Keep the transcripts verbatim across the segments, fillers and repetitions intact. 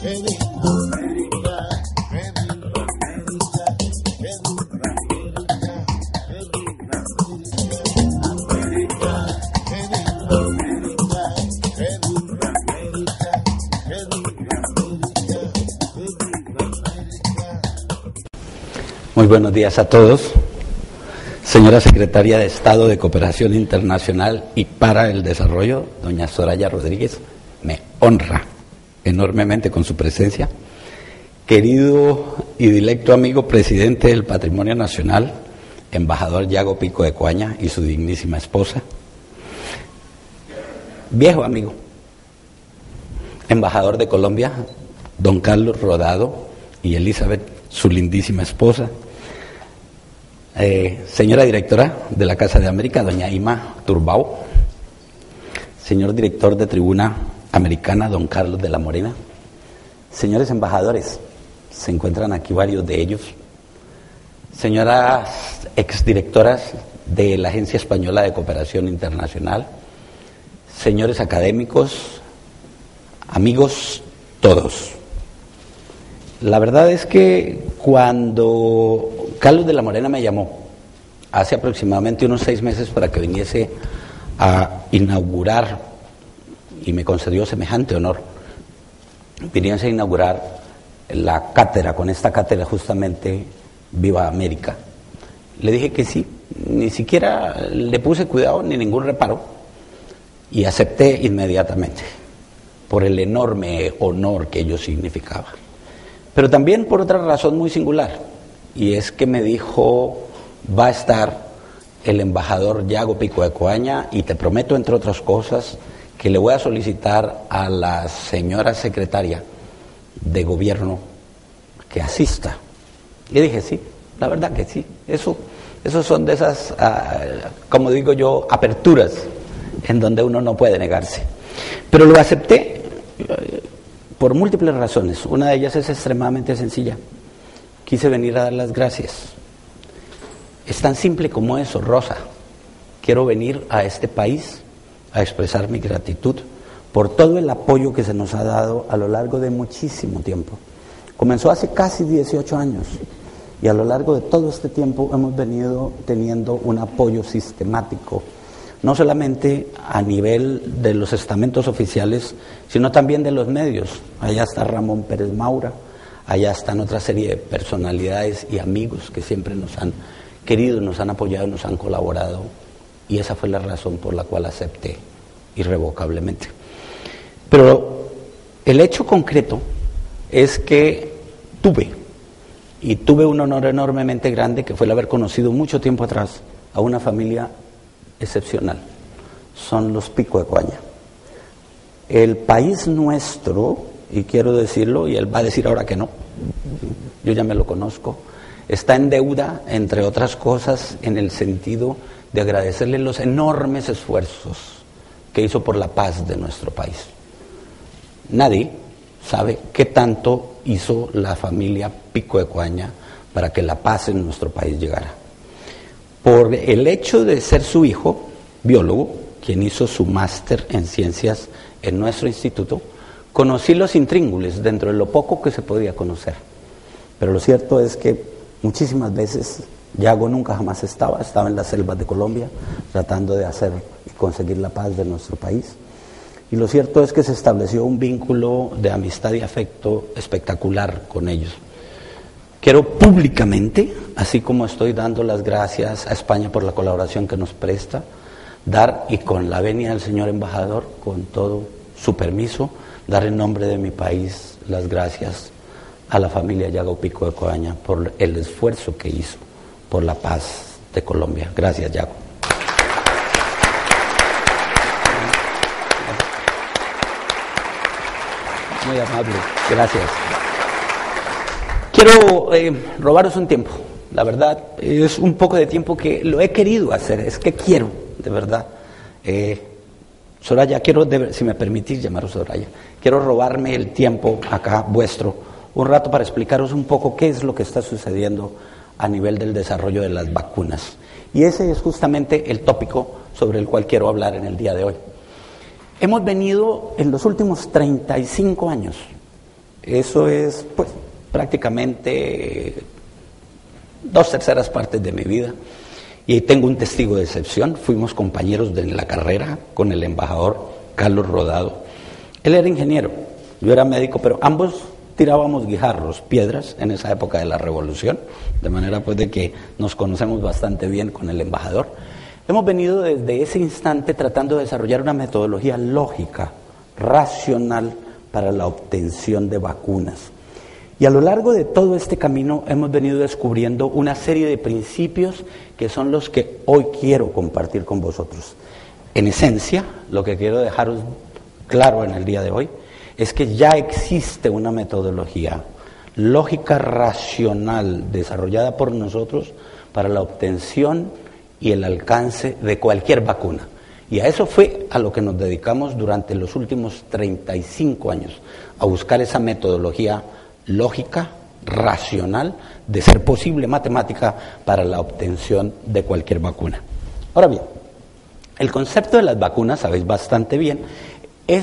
Muy buenos días a todos. Señora Secretaria de Estado de Cooperación Internacional y para el Desarrollo, doña Soraya Rodríguez, me honra enormemente con su presencia. Querido y dilecto amigo presidente del Patrimonio Nacional, embajador Yago Pico de Coaña y su dignísima esposa. Viejo amigo, embajador de Colombia, don Carlos Rodado y Elizabeth, su lindísima esposa. Eh, señora directora de la Casa de América, doña Ima Turbao. Señor director de Tribuna Americana, don Carlos de la Morena. Señores embajadores, se encuentran aquí varios de ellos. Señoras exdirectoras de la Agencia Española de Cooperación Internacional. Señores académicos, amigos todos. La verdad es que cuando Carlos de la Morena me llamó hace aproximadamente unos seis meses para que viniese a inaugurar, y me concedió semejante honor, viniese a inaugurar la cátedra, con esta cátedra justamente Viva América, le dije que sí, ni siquiera le puse cuidado ni ningún reparo y acepté inmediatamente por el enorme honor que ello significaba. Pero también por otra razón muy singular, y es que me dijo, va a estar el embajador Yago Pico de Coaña y te prometo, entre otras cosas, que le voy a solicitar a la señora secretaria de gobierno que asista. Y dije, sí, la verdad que sí, eso, eso son de esas, uh, como digo yo, aperturas en donde uno no puede negarse. Pero lo acepté por múltiples razones. Una de ellas es extremadamente sencilla. Quise venir a dar las gracias. Es tan simple como eso, Rosa. Quiero venir a este país a expresar mi gratitud por todo el apoyo que se nos ha dado a lo largo de muchísimo tiempo. Comenzó hace casi dieciocho años y a lo largo de todo este tiempo hemos venido teniendo un apoyo sistemático, no solamente a nivel de los estamentos oficiales, sino también de los medios. Allá está Ramón Pérez Maura, allá están otra serie de personalidades y amigos que siempre nos han querido, nos han apoyado, nos han colaborado, y esa fue la razón por la cual acepté irrevocablemente. Pero el hecho concreto es que tuve, y tuve un honor enormemente grande, que fue el haber conocido mucho tiempo atrás a una familia excepcional. Son los Pico de Coaña. El país nuestro, y quiero decirlo, y él va a decir ahora que no, yo ya me lo conozco, está en deuda, entre otras cosas, en el sentido de agradecerle los enormes esfuerzos que hizo por la paz de nuestro país. Nadie sabe qué tanto hizo la familia Pico de Coaña para que la paz en nuestro país llegara. Por el hecho de ser su hijo, biólogo, quien hizo su máster en ciencias en nuestro instituto, conocí los intríngulis dentro de lo poco que se podía conocer. Pero lo cierto es que muchísimas veces Yago nunca jamás estaba, estaba en las selvas de Colombia, tratando de hacer y conseguir la paz de nuestro país. Y lo cierto es que se estableció un vínculo de amistad y afecto espectacular con ellos. Quiero públicamente, así como estoy dando las gracias a España por la colaboración que nos presta, dar, y con la venia del señor embajador, con todo su permiso, dar en nombre de mi país las gracias a la familia Yago Pico de Coaña por el esfuerzo que hizo por la paz de Colombia. Gracias, Yago. Muy amable, gracias. Quiero eh, robaros un tiempo, la verdad, es un poco de tiempo que lo he querido hacer, es que quiero, de verdad. Eh, Soraya, quiero, de, si me permitís llamaros Soraya, quiero robarme el tiempo acá vuestro, un rato para explicaros un poco qué es lo que está sucediendo a nivel del desarrollo de las vacunas. Y ese es justamente el tópico sobre el cual quiero hablar en el día de hoy. Hemos venido en los últimos treinta y cinco años Eso es, pues, prácticamente dos terceras partes de mi vida. Y ahí tengo un testigo de excepción. Fuimos compañeros de la carrera con el embajador Carlos Rodado. Él era ingeniero, yo era médico, pero ambos tirábamos guijarros, piedras, en esa época de la revolución, de manera pues de que nos conocemos bastante bien con el embajador. Hemos venido desde ese instante tratando de desarrollar una metodología lógica, racional, para la obtención de vacunas. Y a lo largo de todo este camino hemos venido descubriendo una serie de principios que son los que hoy quiero compartir con vosotros. En esencia, lo que quiero dejaros claro en el día de hoy es que ya existe una metodología lógica racional desarrollada por nosotros para la obtención y el alcance de cualquier vacuna. Y a eso fue a lo que nos dedicamos durante los últimos treinta y cinco años, a buscar esa metodología lógica, racional, de ser posible matemática para la obtención de cualquier vacuna. Ahora bien, el concepto de las vacunas, sabéis bastante bien, es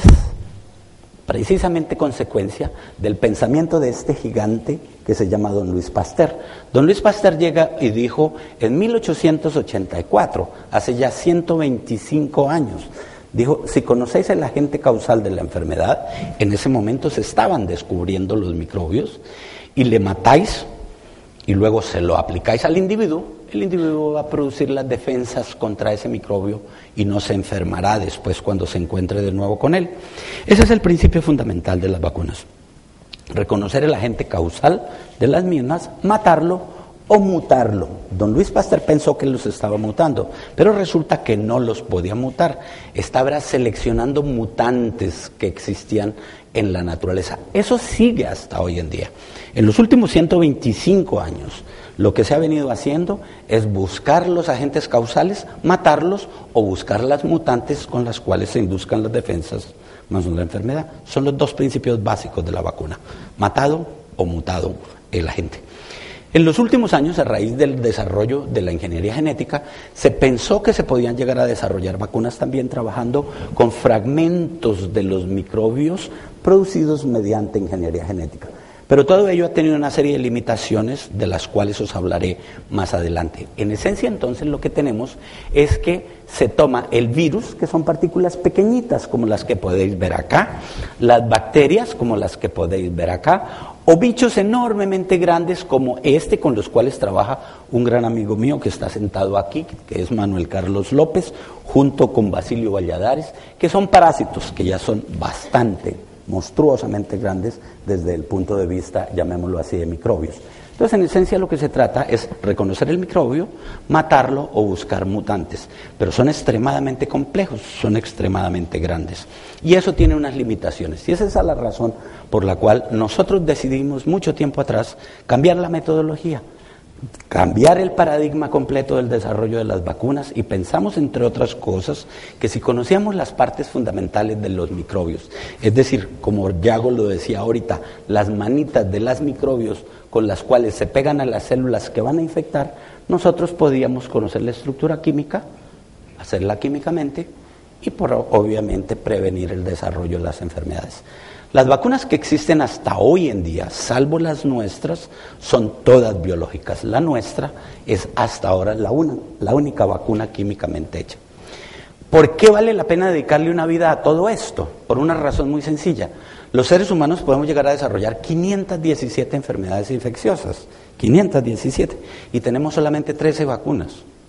precisamente consecuencia del pensamiento de este gigante que se llama don Luis Pasteur. Don Luis Pasteur llega y dijo en mil ochocientos ochenta y cuatro, hace ya ciento veinticinco años, dijo, si conocéis el agente causal de la enfermedad, en ese momento se estaban descubriendo los microbios, y le matáis y luego se lo aplicáis al individuo, el individuo va a producir las defensas contra ese microbio y no se enfermará después cuando se encuentre de nuevo con él. Ese es el principio fundamental de las vacunas. Reconocer el agente causal de las mismas, matarlo o mutarlo. Don Luis Pasteur pensó que los estaba mutando, pero resulta que no los podía mutar. Estaba seleccionando mutantes que existían en la naturaleza. Eso sigue hasta hoy en día. En los últimos ciento veinticinco años, lo que se ha venido haciendo es buscar los agentes causales, matarlos o buscar las mutantes con las cuales se induzcan las defensas más no la enfermedad. Son los dos principios básicos de la vacuna: matado o mutado el agente. En los últimos años, a raíz del desarrollo de la ingeniería genética, se pensó que se podían llegar a desarrollar vacunas también trabajando con fragmentos de los microbios producidos mediante ingeniería genética. Pero todo ello ha tenido una serie de limitaciones de las cuales os hablaré más adelante. En esencia, entonces, lo que tenemos es que se toma el virus, que son partículas pequeñitas como las que podéis ver acá, las bacterias como las que podéis ver acá, o bichos enormemente grandes como este con los cuales trabaja un gran amigo mío que está sentado aquí, que es Manuel Carlos López, junto con Basilio Valladares, que son parásitos que ya son bastante monstruosamente grandes desde el punto de vista, llamémoslo así, de microbios. Entonces, en esencia, lo que se trata es reconocer el microbio, matarlo o buscar mutantes, pero son extremadamente complejos, son extremadamente grandes, y eso tiene unas limitaciones, y esa es la razón por la cual nosotros decidimos mucho tiempo atrás cambiar la metodología, cambiar el paradigma completo del desarrollo de las vacunas, y pensamos, entre otras cosas, que si conocíamos las partes fundamentales de los microbios, es decir, como Yago lo decía ahorita, las manitas de los microbios con las cuales se pegan a las células que van a infectar, nosotros podíamos conocer la estructura química, hacerla químicamente y por obviamente prevenir el desarrollo de las enfermedades. Las vacunas que existen hasta hoy en día, salvo las nuestras, son todas biológicas. La nuestra es hasta ahora la, una, la única vacuna químicamente hecha. ¿Por qué vale la pena dedicarle una vida a todo esto? Por una razón muy sencilla. Los seres humanos podemos llegar a desarrollar quinientas diecisiete enfermedades infecciosas, quinientas diecisiete, y tenemos solamente trece vacunas.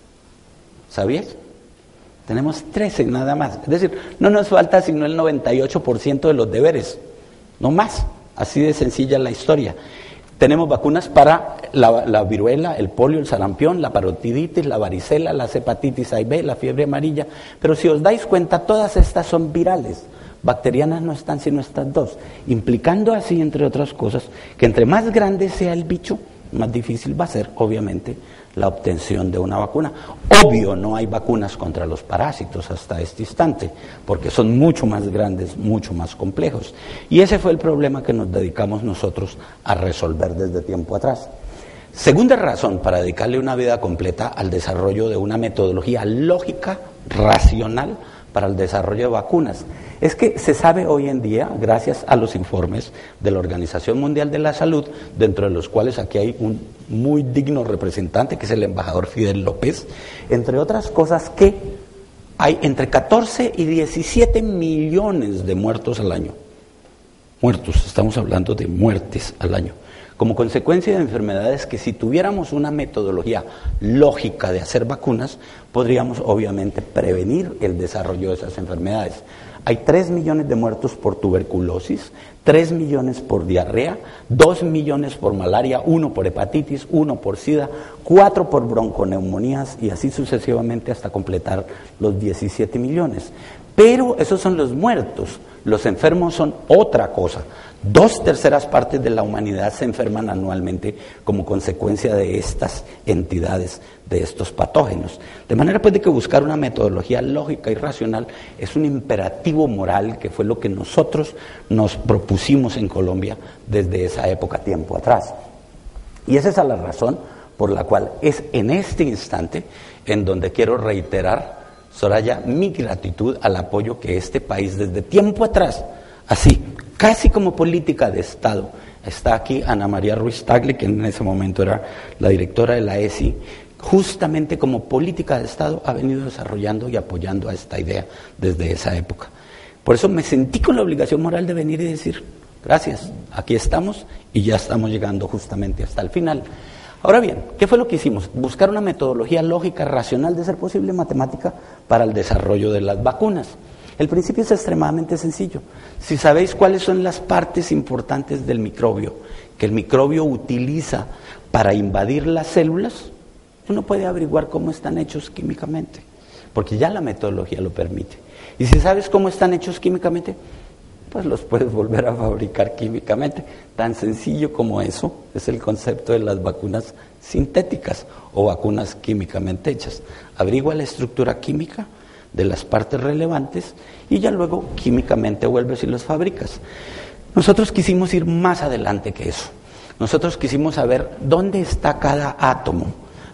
¿Sabías? Tenemos trece nada más. Es decir, no nos falta sino el noventa y ocho por ciento de los deberes, no más. Así de sencilla la historia. Tenemos vacunas para la, la viruela, el polio, el sarampión, la parotiditis, la varicela, la hepatitis A y B, la fiebre amarilla. Pero si os dais cuenta, todas estas son virales. Bacterianas no están sino estas dos, implicando así, entre otras cosas, que entre más grande sea el bicho, más difícil va a ser, obviamente, la obtención de una vacuna. Obvio, no hay vacunas contra los parásitos hasta este instante, porque son mucho más grandes, mucho más complejos. Y ese fue el problema que nos dedicamos nosotros a resolver desde tiempo atrás. Segunda razón para dedicarle una vida completa al desarrollo de una metodología lógica, racional, para el desarrollo de vacunas. Es que se sabe hoy en día, gracias a los informes de la Organización Mundial de la Salud, dentro de los cuales aquí hay un muy digno representante, que es el embajador Fidel López, entre otras cosas, que hay entre catorce y diecisiete millones de muertos al año. Muertos, estamos hablando de muertes al año, como consecuencia de enfermedades que si tuviéramos una metodología lógica de hacer vacunas, podríamos obviamente prevenir el desarrollo de esas enfermedades. Hay tres millones de muertos por tuberculosis, tres millones por diarrea, dos millones por malaria, uno por hepatitis, uno por sida, cuatro por bronconeumonías y así sucesivamente hasta completar los diecisiete millones. Pero esos son los muertos, los enfermos son otra cosa. Dos terceras partes de la humanidad se enferman anualmente como consecuencia de estas entidades, de estos patógenos. De manera pues de que buscar una metodología lógica y racional es un imperativo moral que fue lo que nosotros nos propusimos en Colombia desde esa época tiempo atrás. Y esa es la razón por la cual es en este instante en donde quiero reiterar, Soraya, mi gratitud al apoyo que este país desde tiempo atrás, así, casi como política de Estado. Está aquí Ana María Ruiz Tagle, que en ese momento era la directora de la E S I, justamente como política de Estado ha venido desarrollando y apoyando a esta idea desde esa época. Por eso me sentí con la obligación moral de venir y decir, gracias, aquí estamos y ya estamos llegando justamente hasta el final. Ahora bien, ¿qué fue lo que hicimos? Buscar una metodología lógica, racional, de ser posible matemática, para el desarrollo de las vacunas. El principio es extremadamente sencillo. Si sabéis cuáles son las partes importantes del microbio, que el microbio utiliza para invadir las células, uno puede averiguar cómo están hechos químicamente, porque ya la metodología lo permite. Y si sabes cómo están hechos químicamente, pues los puedes volver a fabricar químicamente. Tan sencillo como eso es el concepto de las vacunas sintéticas o vacunas químicamente hechas. Averigua la estructura química de las partes relevantes y ya luego químicamente vuelves y los fabricas. Nosotros quisimos ir más adelante que eso. Nosotros quisimos saber dónde está cada átomo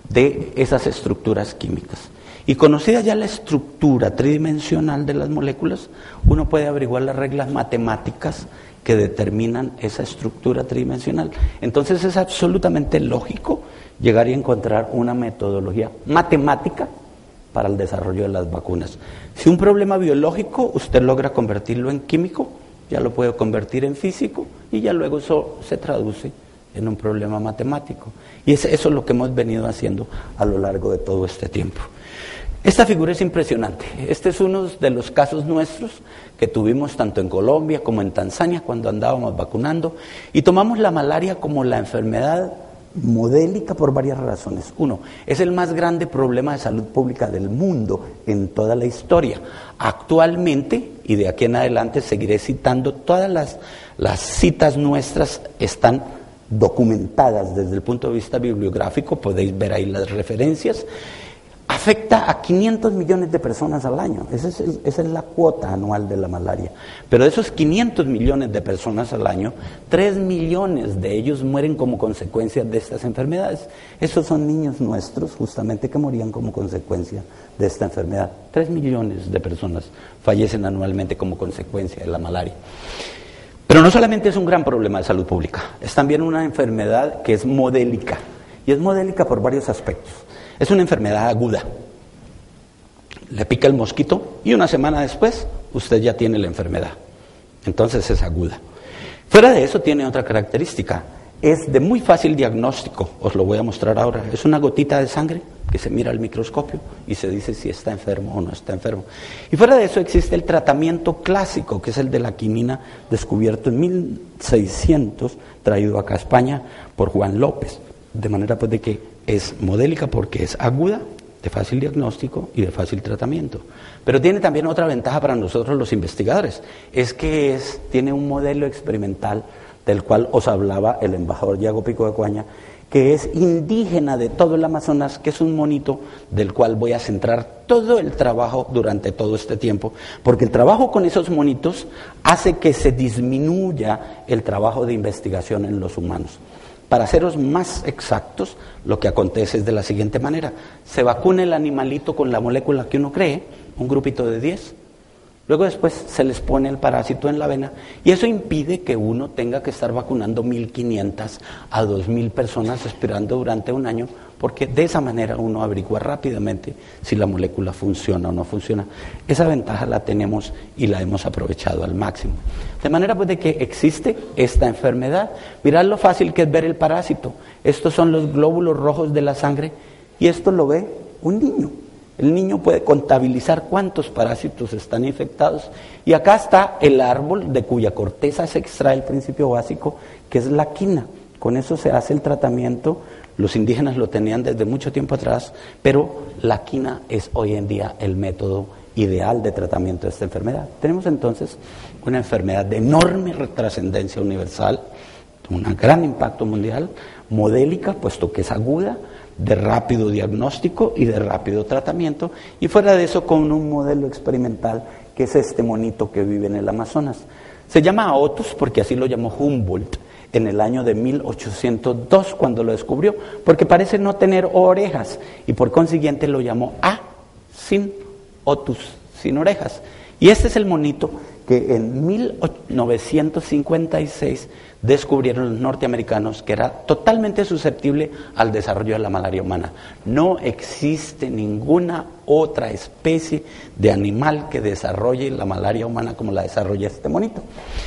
de esas estructuras químicas. Y conocida ya la estructura tridimensional de las moléculas, uno puede averiguar las reglas matemáticas que determinan esa estructura tridimensional. Entonces es absolutamente lógico llegar y encontrar una metodología matemática para el desarrollo de las vacunas. Si un problema biológico usted logra convertirlo en químico, ya lo puede convertir en físico y ya luego eso se traduce en un problema matemático. Y es eso lo que hemos venido haciendo a lo largo de todo este tiempo. Esta figura es impresionante. Este es uno de los casos nuestros que tuvimos tanto en Colombia como en Tanzania cuando andábamos vacunando y tomamos la malaria como la enfermedad modélica por varias razones. Uno, es el más grande problema de salud pública del mundo en toda la historia. Actualmente, y de aquí en adelante seguiré citando, todas las, las citas nuestras están documentadas desde el punto de vista bibliográfico, podéis ver ahí las referencias. Afecta a quinientos millones de personas al año. Esa es, el, esa es la cuota anual de la malaria. Pero de esos quinientos millones de personas al año, tres millones de ellos mueren como consecuencia de estas enfermedades. Esos son niños nuestros, justamente, que morían como consecuencia de esta enfermedad. tres millones de personas fallecen anualmente como consecuencia de la malaria. Pero no solamente es un gran problema de salud pública, es también una enfermedad que es modélica. Y es modélica por varios aspectos. Es una enfermedad aguda. Le pica el mosquito y una semana después usted ya tiene la enfermedad. Entonces es aguda. Fuera de eso tiene otra característica. Es de muy fácil diagnóstico. Os lo voy a mostrar ahora. Es una gotita de sangre que se mira al microscopio y se dice si está enfermo o no está enfermo. Y fuera de eso existe el tratamiento clásico, que es el de la quinina, descubierto en mil seiscientos, traído acá a España por Juan López. De manera pues de que es modélica porque es aguda, de fácil diagnóstico y de fácil tratamiento. Pero tiene también otra ventaja para nosotros los investigadores, es que es, tiene un modelo experimental del cual os hablaba el embajador Yago Pico de Cuaña, que es indígena de todo el Amazonas, que es un monito del cual voy a centrar todo el trabajo durante todo este tiempo, porque el trabajo con esos monitos hace que se disminuya el trabajo de investigación en los humanos. Para seros más exactos, lo que acontece es de la siguiente manera. Se vacuna el animalito con la molécula que uno cree, un grupito de diez, Luego después se les pone el parásito en la vena y eso impide que uno tenga que estar vacunando mil quinientas a dos mil personas esperando durante un año, porque de esa manera uno averigua rápidamente si la molécula funciona o no funciona. Esa ventaja la tenemos y la hemos aprovechado al máximo. De manera pues de que existe esta enfermedad. Mirad lo fácil que es ver el parásito. Estos son los glóbulos rojos de la sangre y esto lo ve un niño. El niño puede contabilizar cuántos parásitos están infectados. Y acá está el árbol de cuya corteza se extrae el principio básico, que es la quina. Con eso se hace el tratamiento. Los indígenas lo tenían desde mucho tiempo atrás, pero la quina es hoy en día el método ideal de tratamiento de esta enfermedad. Tenemos entonces una enfermedad de enorme trascendencia universal, un gran impacto mundial, modélica, puesto que es aguda, de rápido diagnóstico y de rápido tratamiento, y fuera de eso con un modelo experimental que es este monito que vive en el Amazonas. Se llama Aotus porque así lo llamó Humboldt en el año de mil ochocientos dos cuando lo descubrió, porque parece no tener orejas y por consiguiente lo llamó A, sin otus, sin orejas. Y este es el monito que en mil novecientos cincuenta y seis descubrieron los norteamericanos, que era totalmente susceptible al desarrollo de la malaria humana. No existe ninguna otra especie de animal que desarrolle la malaria humana como la desarrolla este monito.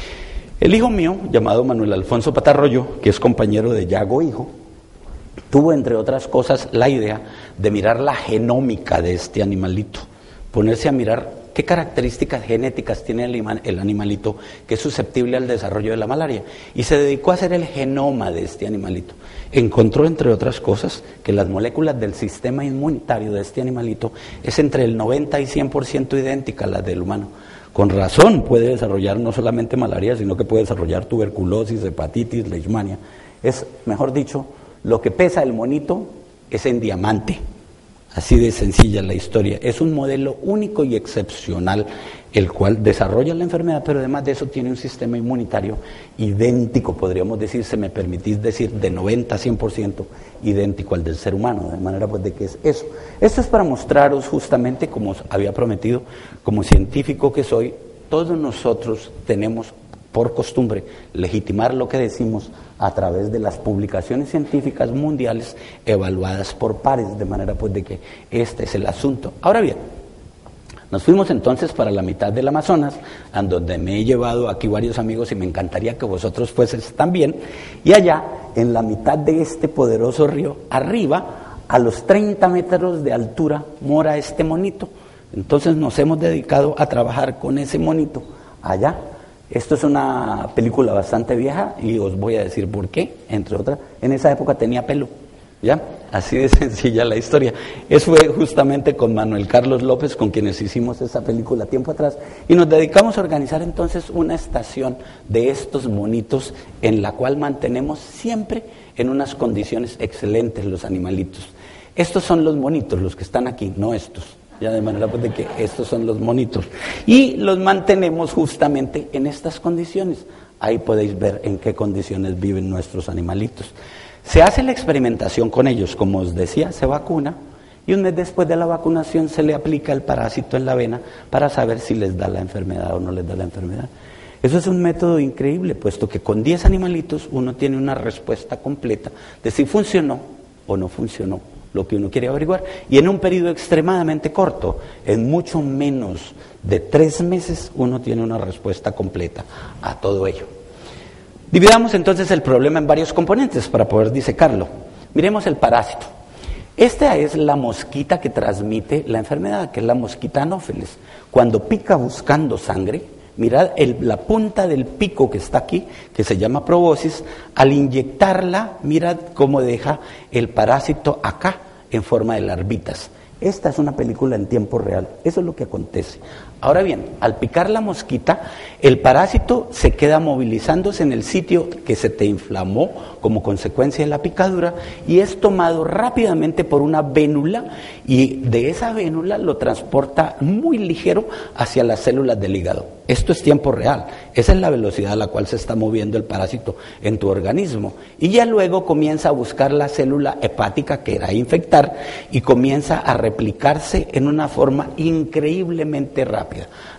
El hijo mío, llamado Manuel Alfonso Patarroyo, que es compañero de Yago Hijo, tuvo, entre otras cosas, la idea de mirar la genómica de este animalito, ponerse a mirar qué características genéticas tiene el animalito que es susceptible al desarrollo de la malaria, y se dedicó a hacer el genoma de este animalito. Encontró, entre otras cosas, que las moléculas del sistema inmunitario de este animalito es entre el noventa y cien por ciento idéntica a las del humano. Con razón puede desarrollar no solamente malaria, sino que puede desarrollar tuberculosis, hepatitis, leishmania. Es, mejor dicho, lo que pesa el monito es en diamante. Así de sencilla la historia. Es un modelo único y excepcional, el cual desarrolla la enfermedad, pero además de eso tiene un sistema inmunitario idéntico, podríamos decir, se me permitís decir, de noventa a cien por ciento idéntico al del ser humano, de manera pues de que es eso. Esto es para mostraros justamente, como os había prometido, como científico que soy, todos nosotros tenemos por costumbre legitimar lo que decimos a través de las publicaciones científicas mundiales evaluadas por pares, de manera pues de que este es el asunto. Ahora bien, nos fuimos entonces para la mitad del Amazonas, a donde me he llevado aquí varios amigos y me encantaría que vosotros fueseis también, y allá, en la mitad de este poderoso río, arriba, a los treinta metros de altura, mora este monito. Entonces nos hemos dedicado a trabajar con ese monito allá. Esto es una película bastante vieja y os voy a decir por qué, entre otras. En esa época tenía pelo, ¿ya? Así de sencilla la historia. Eso fue justamente con Manuel Carlos López, con quienes hicimos esa película tiempo atrás, y nos dedicamos a organizar entonces una estación de estos monitos en la cual mantenemos siempre en unas condiciones excelentes los animalitos. Estos son los monitos, los que están aquí, no estos. Ya de manera pues de que estos son los monitos y los mantenemos justamente en estas condiciones. Ahí podéis ver en qué condiciones viven nuestros animalitos. Se hace la experimentación con ellos, como os decía, se vacuna y un mes después de la vacunación se le aplica el parásito en la vena para saber si les da la enfermedad o no les da la enfermedad. Eso es un método increíble, puesto que con diez animalitos uno tiene una respuesta completa de si funcionó o no funcionó lo que uno quiere averiguar, y en un periodo extremadamente corto, en mucho menos de tres meses, uno tiene una respuesta completa a todo ello. Dividamos entonces el problema en varios componentes para poder disecarlo. Miremos el parásito. Esta es la mosquita que transmite la enfermedad, que es la mosquita anófeles. Cuando pica buscando sangre, mirad el, la punta del pico que está aquí, que se llama proboscis, al inyectarla, mirad cómo deja el parásito acá, en forma de larvitas. Esta es una película en tiempo real, eso es lo que acontece. Ahora bien, al picar la mosquita, el parásito se queda movilizándose en el sitio que se te inflamó como consecuencia de la picadura y es tomado rápidamente por una vénula y de esa vénula lo transporta muy ligero hacia las células del hígado. Esto es tiempo real, esa es la velocidad a la cual se está moviendo el parásito en tu organismo y ya luego comienza a buscar la célula hepática que era infectar y comienza a replicarse en una forma increíblemente rápida.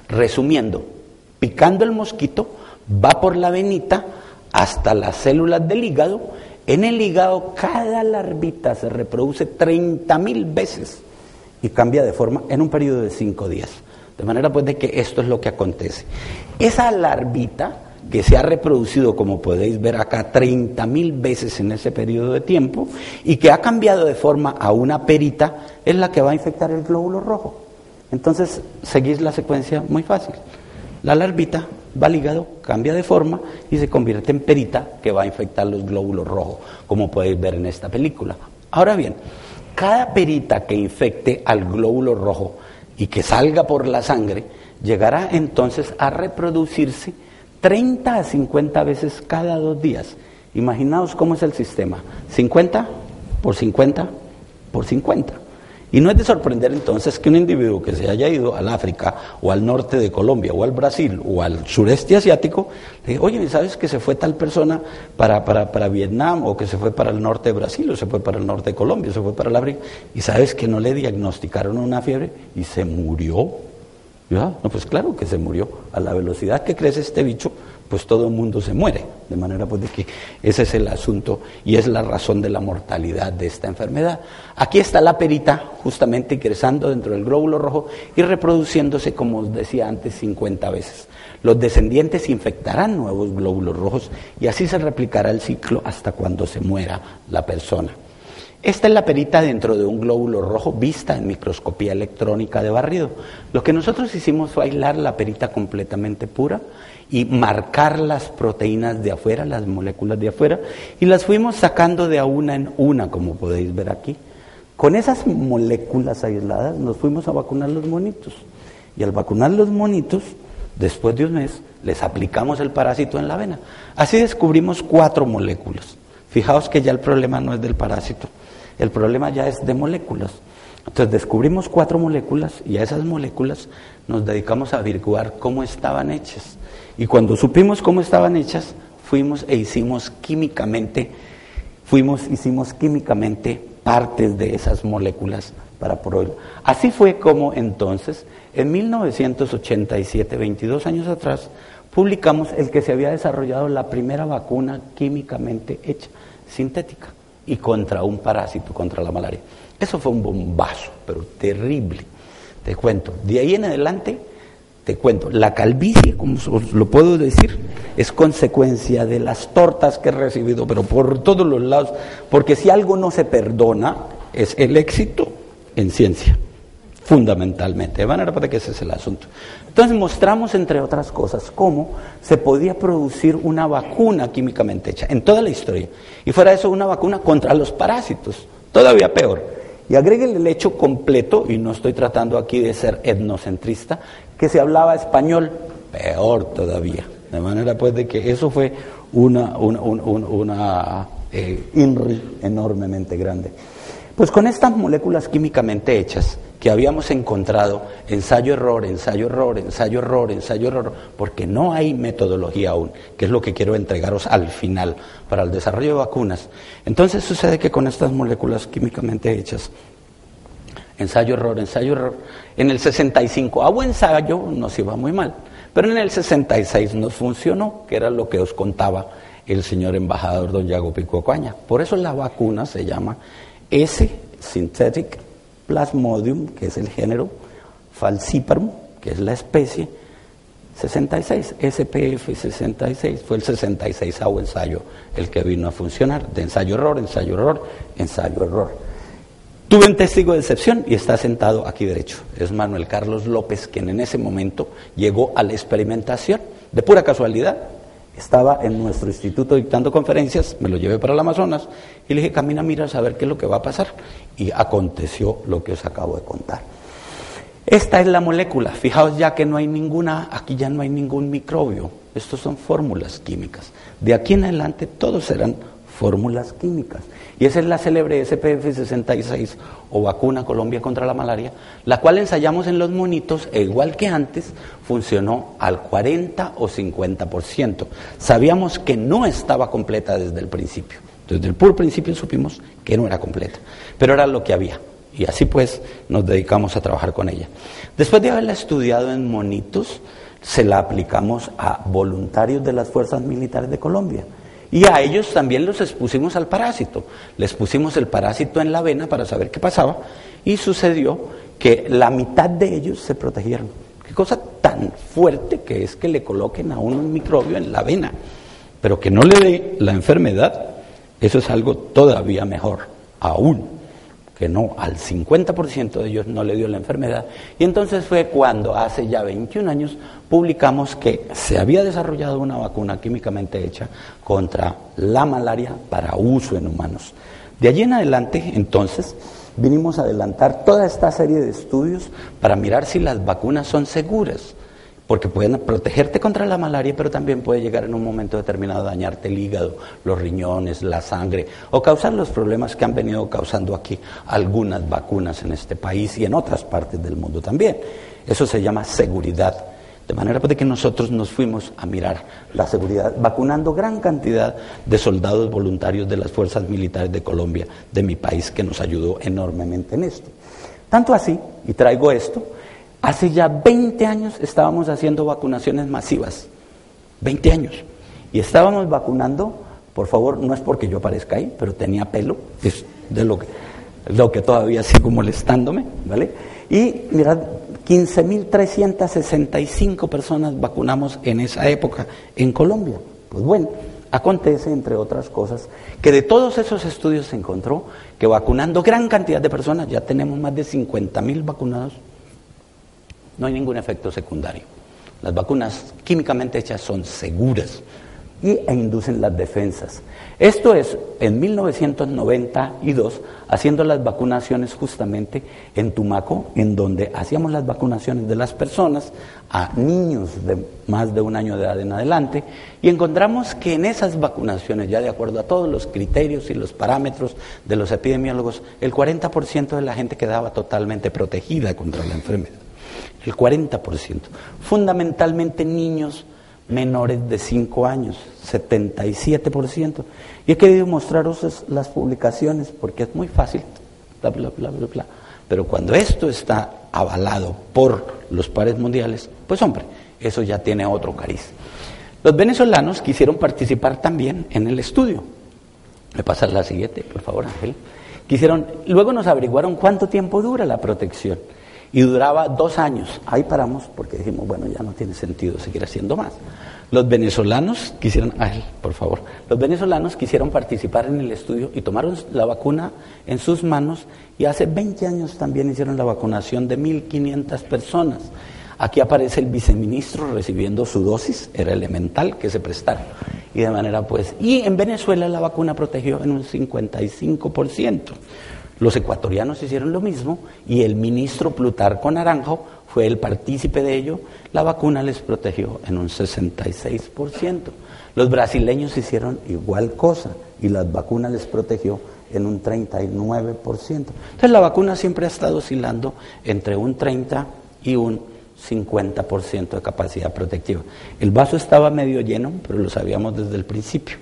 Resumiendo, picando el mosquito, va por la venita hasta las células del hígado. En el hígado cada larvita se reproduce treinta mil veces y cambia de forma en un periodo de cinco días. De manera pues de que esto es lo que acontece. Esa larvita que se ha reproducido, como podéis ver acá, treinta mil veces en ese periodo de tiempo y que ha cambiado de forma a una perita, es la que va a infectar el glóbulo rojo. Entonces seguís la secuencia muy fácil. La larvita va al hígado, cambia de forma y se convierte en perita que va a infectar los glóbulos rojos, como podéis ver en esta película. Ahora bien, cada perita que infecte al glóbulo rojo y que salga por la sangre, llegará entonces a reproducirse treinta a cincuenta veces cada dos días. Imaginaos cómo es el sistema, cincuenta por cincuenta por cincuenta. Y no es de sorprender entonces que un individuo que se haya ido al África o al norte de Colombia o al Brasil o al sureste asiático, le diga, oye, ¿sabes que se fue tal persona para, para, para Vietnam o que se fue para el norte de Brasil o se fue para el norte de Colombia o se fue para el África? Y sabes que no le diagnosticaron una fiebre y se murió. ¿Ya? No, pues claro que se murió. A la velocidad que crece este bicho, pues todo el mundo se muere. De manera pues de que ese es el asunto y es la razón de la mortalidad de esta enfermedad. Aquí está la perita justamente ingresando dentro del glóbulo rojo y reproduciéndose, como os decía antes, cincuenta veces. Los descendientes infectarán nuevos glóbulos rojos y así se replicará el ciclo hasta cuando se muera la persona. Esta es la perita dentro de un glóbulo rojo vista en microscopía electrónica de barrido. Lo que nosotros hicimos fue aislar la perita completamente pura y marcar las proteínas de afuera, las moléculas de afuera, y las fuimos sacando de a una en una, como podéis ver aquí. Con esas moléculas aisladas nos fuimos a vacunar los monitos. Y al vacunar los monitos, después de un mes, les aplicamos el parásito en la vena. Así descubrimos cuatro moléculas. Fijaos que ya el problema no es del parásito. El problema ya es de moléculas. Entonces descubrimos cuatro moléculas y a esas moléculas nos dedicamos a averiguar cómo estaban hechas. Y cuando supimos cómo estaban hechas, fuimos e hicimos químicamente, fuimos, hicimos químicamente partes de esas moléculas para probarlo. Así fue como entonces, en mil novecientos ochenta y siete, veintidós años atrás, publicamos el que se había desarrollado la primera vacuna químicamente hecha, sintética, y contra un parásito, contra la malaria. Eso fue un bombazo, pero terrible. Te cuento, de ahí en adelante, te cuento, la calvicie, como os lo puedo decir, es consecuencia de las tortas que he recibido, pero por todos los lados, porque si algo no se perdona, es el éxito en ciencia, fundamentalmente, de manera para que ese es el asunto. Entonces mostramos, entre otras cosas, cómo se podía producir una vacuna químicamente hecha en toda la historia. Y fuera de eso, una vacuna contra los parásitos, todavía peor. Y agréguenle el hecho completo, y no estoy tratando aquí de ser etnocentrista, que se hablaba español, peor todavía. De manera pues de que eso fue una, una, una, una eh, INRI enormemente grande. Pues con estas moléculas químicamente hechas que habíamos encontrado, ensayo-error, ensayo-error, ensayo-error, ensayo-error, porque no hay metodología aún, que es lo que quiero entregaros al final para el desarrollo de vacunas. Entonces sucede que con estas moléculas químicamente hechas, ensayo-error, ensayo-error, en el sesenta y cinco, a buen ensayo nos iba muy mal, pero en el sesenta y seis nos funcionó, que era lo que os contaba el señor embajador don Yago Pico Ocaña. Por eso la vacuna se llama S-Synthetic Plasmodium, que es el género, Falciparum, que es la especie, sesenta y seis, S P F sesenta y seis, fue el sesenta y seisavo ensayo el que vino a funcionar, de ensayo-error, ensayo-error, ensayo-error. Tuve un testigo de excepción y está sentado aquí derecho, es Manuel Carlos López, quien en ese momento llegó a la experimentación, de pura casualidad. Estaba en nuestro instituto dictando conferencias, me lo llevé para el Amazonas y le dije, camina, mira, a saber qué es lo que va a pasar. Y aconteció lo que os acabo de contar. Esta es la molécula, fijaos ya que no hay ninguna, aquí ya no hay ningún microbio, estos son fórmulas químicas. De aquí en adelante todos serán fórmulas químicas. Y esa es la célebre S P F sesenta y seis o vacuna Colombia contra la malaria, la cual ensayamos en los monitos e igual que antes funcionó al cuarenta o cincuenta por ciento. Sabíamos que no estaba completa desde el principio. Desde el puro principio supimos que no era completa, pero era lo que había. Y así pues nos dedicamos a trabajar con ella. Después de haberla estudiado en monitos, se la aplicamos a voluntarios de las Fuerzas Militares de Colombia. Y a ellos también los expusimos al parásito. Les pusimos el parásito en la vena para saber qué pasaba y sucedió que la mitad de ellos se protegieron. Qué cosa tan fuerte que es que le coloquen a uno un microbio en la vena, pero que no le dé la enfermedad, eso es algo todavía mejor aún. Que no, al cincuenta por ciento de ellos no le dio la enfermedad. Y entonces fue cuando hace ya veintiún años publicamos que se había desarrollado una vacuna químicamente hecha contra la malaria para uso en humanos. De allí en adelante, entonces, vinimos a adelantar toda esta serie de estudios para mirar si las vacunas son seguras. Porque pueden protegerte contra la malaria, pero también puede llegar en un momento determinado a dañarte el hígado, los riñones, la sangre, o causar los problemas que han venido causando aquí algunas vacunas en este país y en otras partes del mundo también. Eso se llama seguridad. De manera pues, de que nosotros nos fuimos a mirar la seguridad, vacunando gran cantidad de soldados voluntarios de las Fuerzas Militares de Colombia, de mi país, que nos ayudó enormemente en esto. Tanto así, y traigo esto, hace ya veinte años estábamos haciendo vacunaciones masivas, veinte años, y estábamos vacunando, por favor, no es porque yo aparezca ahí, pero tenía pelo, es de lo que, lo que todavía sigo molestándome, ¿vale? Y mirad, quince mil trescientas sesenta y cinco personas vacunamos en esa época en Colombia. Pues bueno, acontece, entre otras cosas, que de todos esos estudios se encontró que vacunando gran cantidad de personas, ya tenemos más de cincuenta mil vacunados, no hay ningún efecto secundario. Las vacunas químicamente hechas son seguras y, e inducen las defensas. Esto es en mil novecientos noventa y dos, haciendo las vacunaciones justamente en Tumaco, en donde hacíamos las vacunaciones de las personas a niños de más de un año de edad en adelante, y encontramos que en esas vacunaciones, ya de acuerdo a todos los criterios y los parámetros de los epidemiólogos, el cuarenta por ciento de la gente quedaba totalmente protegida contra la enfermedad. El cuarenta por ciento, fundamentalmente niños menores de cinco años, setenta y siete por ciento. Y he querido mostraros las publicaciones porque es muy fácil, bla, bla, bla, bla, bla. Pero cuando esto está avalado por los pares mundiales, pues hombre, eso ya tiene otro cariz. Los venezolanos quisieron participar también en el estudio. ¿Me pasas la siguiente, por favor, Ángel? Quisieron, luego nos averiguaron cuánto tiempo dura la protección. Y duraba dos años. Ahí paramos porque dijimos, bueno, ya no tiene sentido seguir haciendo más. Los venezolanos quisieron, ay, por favor, los venezolanos quisieron participar en el estudio y tomaron la vacuna en sus manos, y hace veinte años también hicieron la vacunación de mil quinientas personas. Aquí aparece el viceministro recibiendo su dosis, era elemental que se prestara. Y de manera pues, y en Venezuela la vacuna protegió en un cincuenta y cinco por ciento. Los ecuatorianos hicieron lo mismo y el ministro Plutarco Naranjo fue el partícipe de ello. La vacuna les protegió en un sesenta y seis por ciento. Los brasileños hicieron igual cosa y la vacuna les protegió en un treinta y nueve por ciento. Entonces la vacuna siempre ha estado oscilando entre un treinta y un cincuenta por ciento de capacidad protectiva. El vaso estaba medio lleno, pero lo sabíamos desde el principio.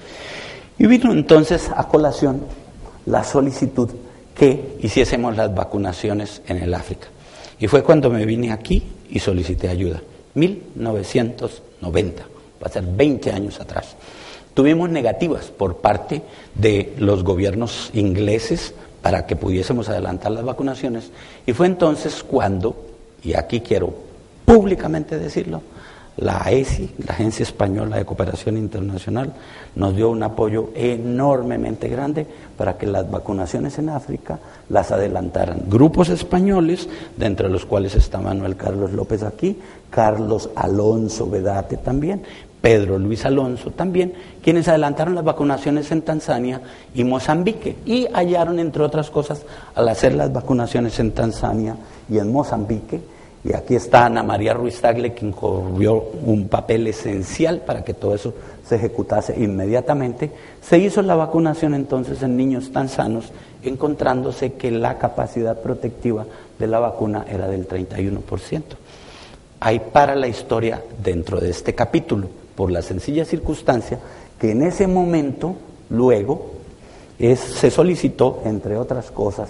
Y vino entonces a colación la solicitud que hiciésemos las vacunaciones en el África. Y fue cuando me vine aquí y solicité ayuda. mil novecientos noventa, va a ser veinte años atrás. Tuvimos negativas por parte de los gobiernos ingleses para que pudiésemos adelantar las vacunaciones. Y fue entonces cuando, y aquí quiero públicamente decirlo, la A E S I, la Agencia Española de Cooperación Internacional, nos dio un apoyo enormemente grande para que las vacunaciones en África las adelantaran. Grupos españoles, de entre los cuales está Manuel Carlos López aquí, Carlos Alonso Vedate también, Pedro Luis Alonso también, quienes adelantaron las vacunaciones en Tanzania y Mozambique, y hallaron, entre otras cosas, al hacer las vacunaciones en Tanzania y en Mozambique, y aquí está Ana María Ruiz Tagle, quien corrió un papel esencial para que todo eso se ejecutase inmediatamente. Se hizo la vacunación entonces en niños tan sanos, encontrándose que la capacidad protectiva de la vacuna era del treinta y uno por ciento. Hay para la historia dentro de este capítulo, por la sencilla circunstancia que en ese momento, luego, es, se solicitó, entre otras cosas,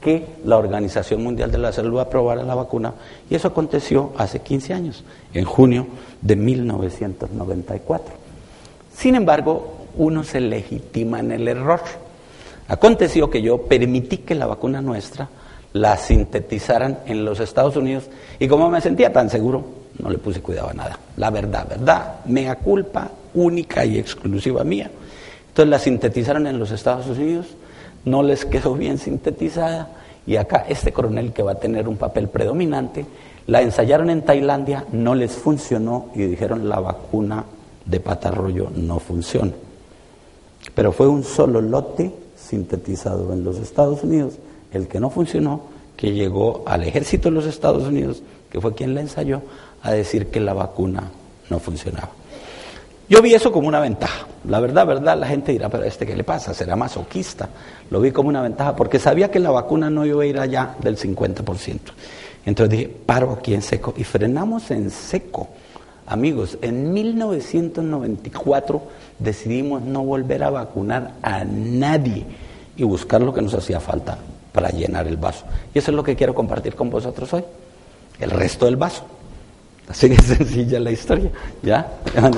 que la Organización Mundial de la Salud aprobara la vacuna, y eso aconteció hace quince años, en junio de mil novecientos noventa y cuatro. Sin embargo, uno se legitima en el error. Aconteció que yo permití que la vacuna nuestra la sintetizaran en los Estados Unidos, y como me sentía tan seguro, no le puse cuidado a nada. La verdad, verdad, mea culpa, única y exclusiva mía. Entonces la sintetizaron en los Estados Unidos, no les quedó bien sintetizada, y acá este coronel, que va a tener un papel predominante, la ensayaron en Tailandia, no les funcionó y dijeron la vacuna de patarroyo no funciona. Pero fue un solo lote sintetizado en los Estados Unidos, el que no funcionó, que llegó al ejército de los Estados Unidos, que fue quien la ensayó, a decir que la vacuna no funcionaba. Yo vi eso como una ventaja. La verdad, verdad, la gente dirá, pero ¿a este qué le pasa? ¿Será masoquista? Lo vi como una ventaja porque sabía que la vacuna no iba a ir allá del cincuenta por ciento. Entonces dije, paro aquí en seco, y frenamos en seco. Amigos, en mil novecientos noventa y cuatro decidimos no volver a vacunar a nadie y buscar lo que nos hacía falta para llenar el vaso. Y eso es lo que quiero compartir con vosotros hoy, el resto del vaso. Así de sencilla la historia, ¿ya? Dale.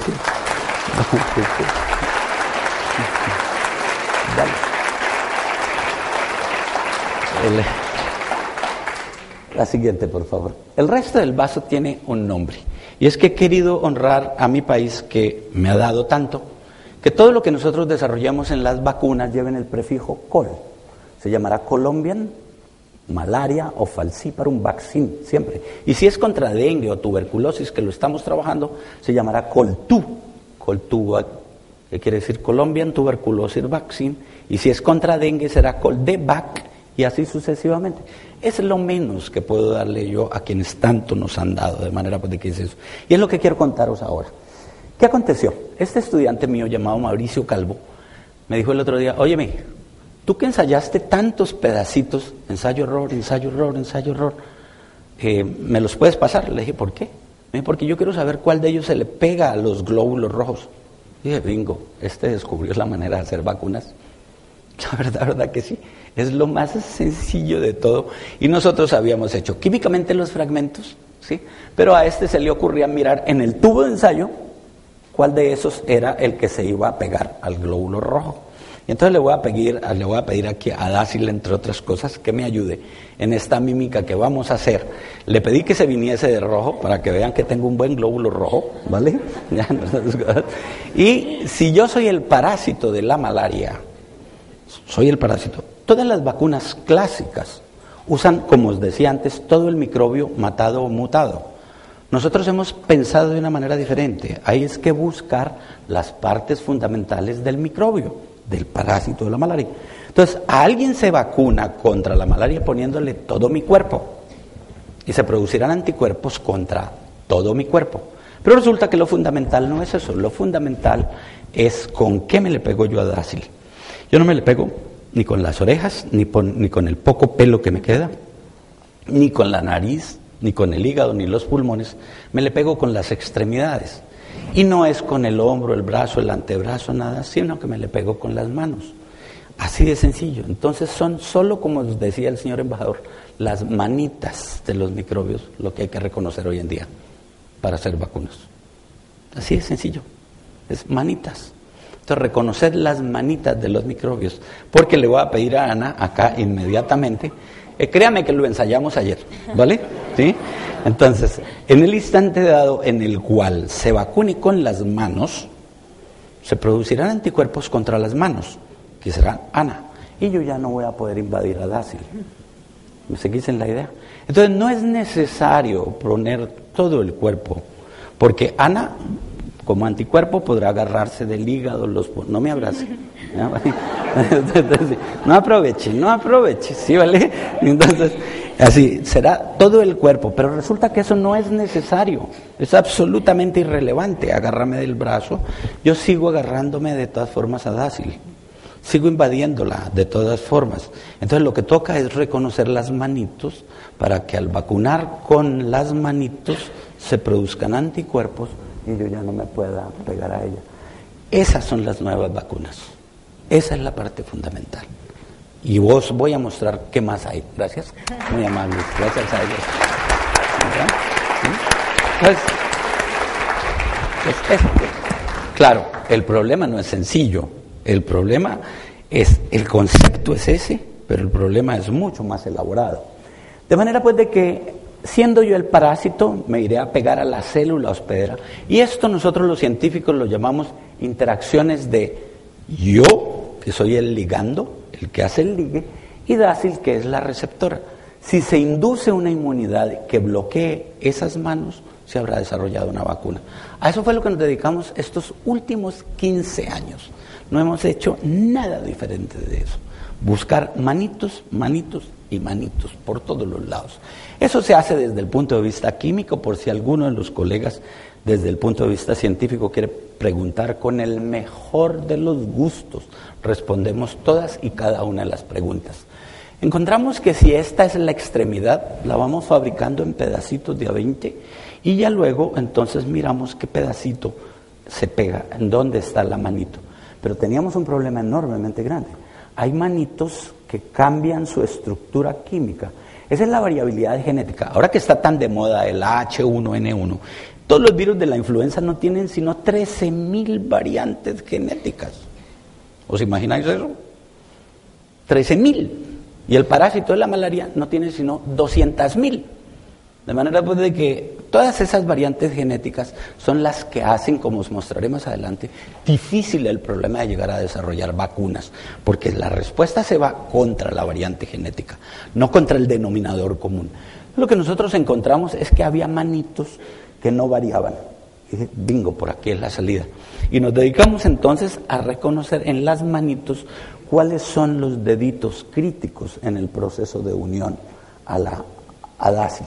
El, la siguiente, por favor. El resto del vaso tiene un nombre, y es que he querido honrar a mi país, que me ha dado tanto, que todo lo que nosotros desarrollamos en las vacunas lleven el prefijo col. Se llamará Colombian Malaria o Falciparum Vaccine, siempre. Y si es contra dengue o tuberculosis, que lo estamos trabajando, se llamará Coltu. Coltu, que quiere decir Colombian Tuberculosis Vaccine. Y si es contra dengue, será Coldevac, y así sucesivamente. Es lo menos que puedo darle yo a quienes tanto nos han dado, de manera pues de que es eso. Y es lo que quiero contaros ahora. ¿Qué aconteció? Este estudiante mío llamado Mauricio Calvo me dijo el otro día, óyeme, tú que ensayaste tantos pedacitos, ensayo, error, ensayo, error, ensayo, error, eh, ¿me los puedes pasar? Le dije, ¿por qué? Me dijo, porque yo quiero saber cuál de ellos se le pega a los glóbulos rojos. Y dije, bingo, este descubrió la manera de hacer vacunas. La verdad, la verdad que sí, es lo más sencillo de todo. Y nosotros habíamos hecho químicamente los fragmentos, ¿sí? Pero a este se le ocurría mirar en el tubo de ensayo cuál de esos era el que se iba a pegar al glóbulo rojo. Y entonces le voy a pedir, le voy a pedir aquí a Dácil, entre otras cosas, que me ayude en esta mímica que vamos a hacer. Le pedí que se viniese de rojo para que vean que tengo un buen glóbulo rojo, ¿vale? Y si yo soy el parásito de la malaria, soy el parásito. Todas las vacunas clásicas usan, como os decía antes, todo el microbio matado o mutado. Nosotros hemos pensado de una manera diferente. Ahí es que buscar las partes fundamentales del microbio, del parásito de la malaria. Entonces, a alguien se vacuna contra la malaria poniéndole todo mi cuerpo, y se producirán anticuerpos contra todo mi cuerpo. Pero resulta que lo fundamental no es eso. Lo fundamental es con qué me le pego yo a Dácil. Yo no me le pego ni con las orejas, ni, pon, ni con el poco pelo que me queda, ni con la nariz, ni con el hígado, ni los pulmones. Me le pego con las extremidades. Y no es con el hombro, el brazo, el antebrazo, nada, sino que me le pego con las manos. Así de sencillo. Entonces son solo, como os decía el señor embajador, las manitas de los microbios lo que hay que reconocer hoy en día para hacer vacunas. Así de sencillo. Es manitas. Entonces reconocer las manitas de los microbios. Porque le voy a pedir a Ana acá inmediatamente. Eh, créame que lo ensayamos ayer, ¿vale? ¿Sí? Entonces, en el instante dado en el cual se vacune con las manos, se producirán anticuerpos contra las manos, que serán Ana. Y yo ya no voy a poder invadir a Dácil. ¿Me seguís en la idea? Entonces, no es necesario poner todo el cuerpo, porque Ana, como anticuerpo, podrá agarrarse del hígado, los... No me abrace. ¿No? no aproveche, no aproveche, ¿sí, vale? Entonces, así, será todo el cuerpo, pero resulta que eso no es necesario, es absolutamente irrelevante. Agárrame del brazo, yo sigo agarrándome de todas formas a Dácil, sigo invadiéndola de todas formas. Entonces lo que toca es reconocer las manitos, para que al vacunar con las manitos se produzcan anticuerpos y yo ya no me pueda pegar a ella. Esas son las nuevas vacunas. Esa es la parte fundamental. y vos voy a mostrar qué más hay. Gracias, muy amables, gracias a ellos. Pues, pues este. Claro, el problema no es sencillo, el problema es, el concepto es ese, pero el problema es mucho más elaborado. De manera pues de que, siendo yo el parásito, me iré a pegar a la célula hospedera, y esto nosotros los científicos lo llamamos interacciones de yo, que soy el ligando, el que hace el ligue, y dácil, que es la receptora. Si se induce una inmunidad que bloquee esas manos, se habrá desarrollado una vacuna. A eso fue lo que nos dedicamos estos últimos quince años. No hemos hecho nada diferente de eso. Buscar manitos, manitos y manitos por todos los lados. Eso se hace desde el punto de vista químico, por si alguno de los colegas desde el punto de vista científico quiere preguntar, con el mejor de los gustos respondemos todas y cada una de las preguntas. Encontramos que si esta es la extremidad, la vamos fabricando en pedacitos de a veinte y ya luego entonces miramos qué pedacito se pega, en dónde está la manito. Pero teníamos un problema enormemente grande. Hay manitos que cambian su estructura química. Esa es la variabilidad genética. Ahora que está tan de moda el H uno N uno, todos los virus de la influenza no tienen sino trece mil variantes genéticas. ¿Os imagináis eso? trece mil. Y el parásito de la malaria no tiene sino doscientas mil. De manera pues de que todas esas variantes genéticas son las que hacen, como os mostraré más adelante, difícil el problema de llegar a desarrollar vacunas, porque la respuesta se va contra la variante genética, no contra el denominador común. Lo que nosotros encontramos es que había manitos que no variaban. Y dije, bingo, por aquí es la salida. Y nos dedicamos entonces a reconocer en las manitos cuáles son los deditos críticos en el proceso de unión a la a dácil.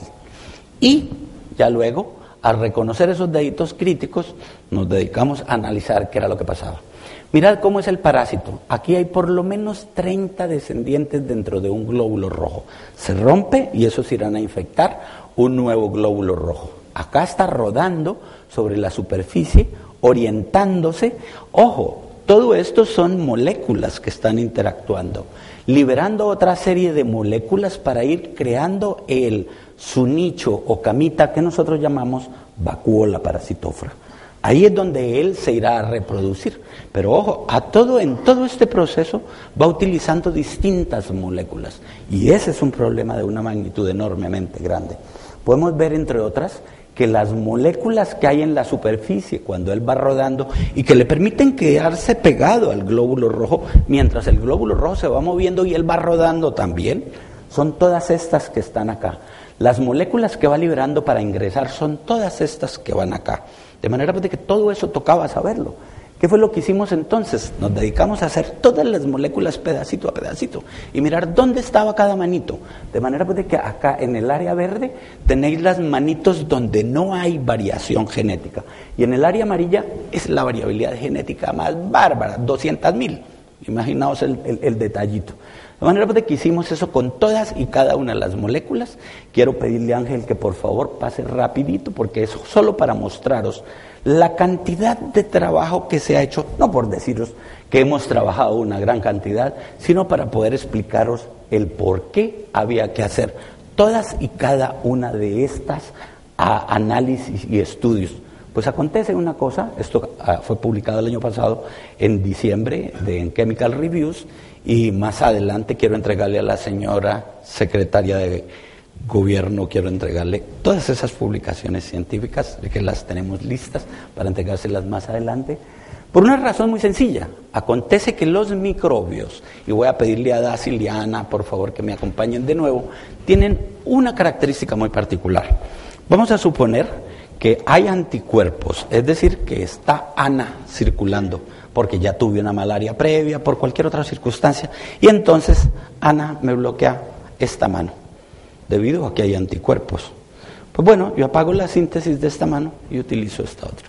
Y ya luego, al reconocer esos deditos críticos, nos dedicamos a analizar qué era lo que pasaba. Mirad cómo es el parásito. Aquí hay por lo menos treinta descendientes dentro de un glóbulo rojo. Se rompe y esos irán a infectar un nuevo glóbulo rojo. Acá está rodando sobre la superficie, orientándose. Ojo, todo esto son moléculas que están interactuando, liberando otra serie de moléculas para ir creando el su nicho o camita que nosotros llamamos vacuola parasitófora. Ahí es donde él se irá a reproducir. Pero ojo, a todo, en todo este proceso va utilizando distintas moléculas. Y ese es un problema de una magnitud enormemente grande. Podemos ver, entre otras, que las moléculas que hay en la superficie cuando él va rodando y que le permiten quedarse pegado al glóbulo rojo, mientras el glóbulo rojo se va moviendo y él va rodando también, son todas estas que están acá. Las moléculas que va liberando para ingresar son todas estas que van acá. De manera que todo eso tocaba saberlo. ¿Qué fue lo que hicimos entonces? Nos dedicamos a hacer todas las moléculas pedacito a pedacito y mirar dónde estaba cada manito. De manera que acá en el área verde tenéis las manitos donde no hay variación genética. Y en el área amarilla es la variabilidad genética más bárbara, doscientas mil. Imaginaos el, el, el detallito. De manera que hicimos eso con todas y cada una de las moléculas. Quiero pedirle a Ángel que por favor pase rapidito, porque es solo para mostraros la cantidad de trabajo que se ha hecho, no por deciros que hemos trabajado una gran cantidad, sino para poder explicaros el por qué había que hacer todas y cada una de estas a, análisis y estudios. Pues acontece una cosa, esto uh, fue publicado el año pasado en diciembre de, en Chemical Reviews, y más adelante quiero entregarle a la señora secretaria de Gobierno, quiero entregarle todas esas publicaciones científicas, que las tenemos listas para entregárselas más adelante, por una razón muy sencilla. Acontece que los microbios, y voy a pedirle a Dácil y a Ana, por favor, que me acompañen de nuevo, tienen una característica muy particular. Vamos a suponer que hay anticuerpos, es decir, que está Ana circulando, porque ya tuve una malaria previa, por cualquier otra circunstancia, y entonces Ana me bloquea esta mano, debido a que hay anticuerpos. Pues bueno, yo apago la síntesis de esta mano y utilizo esta otra.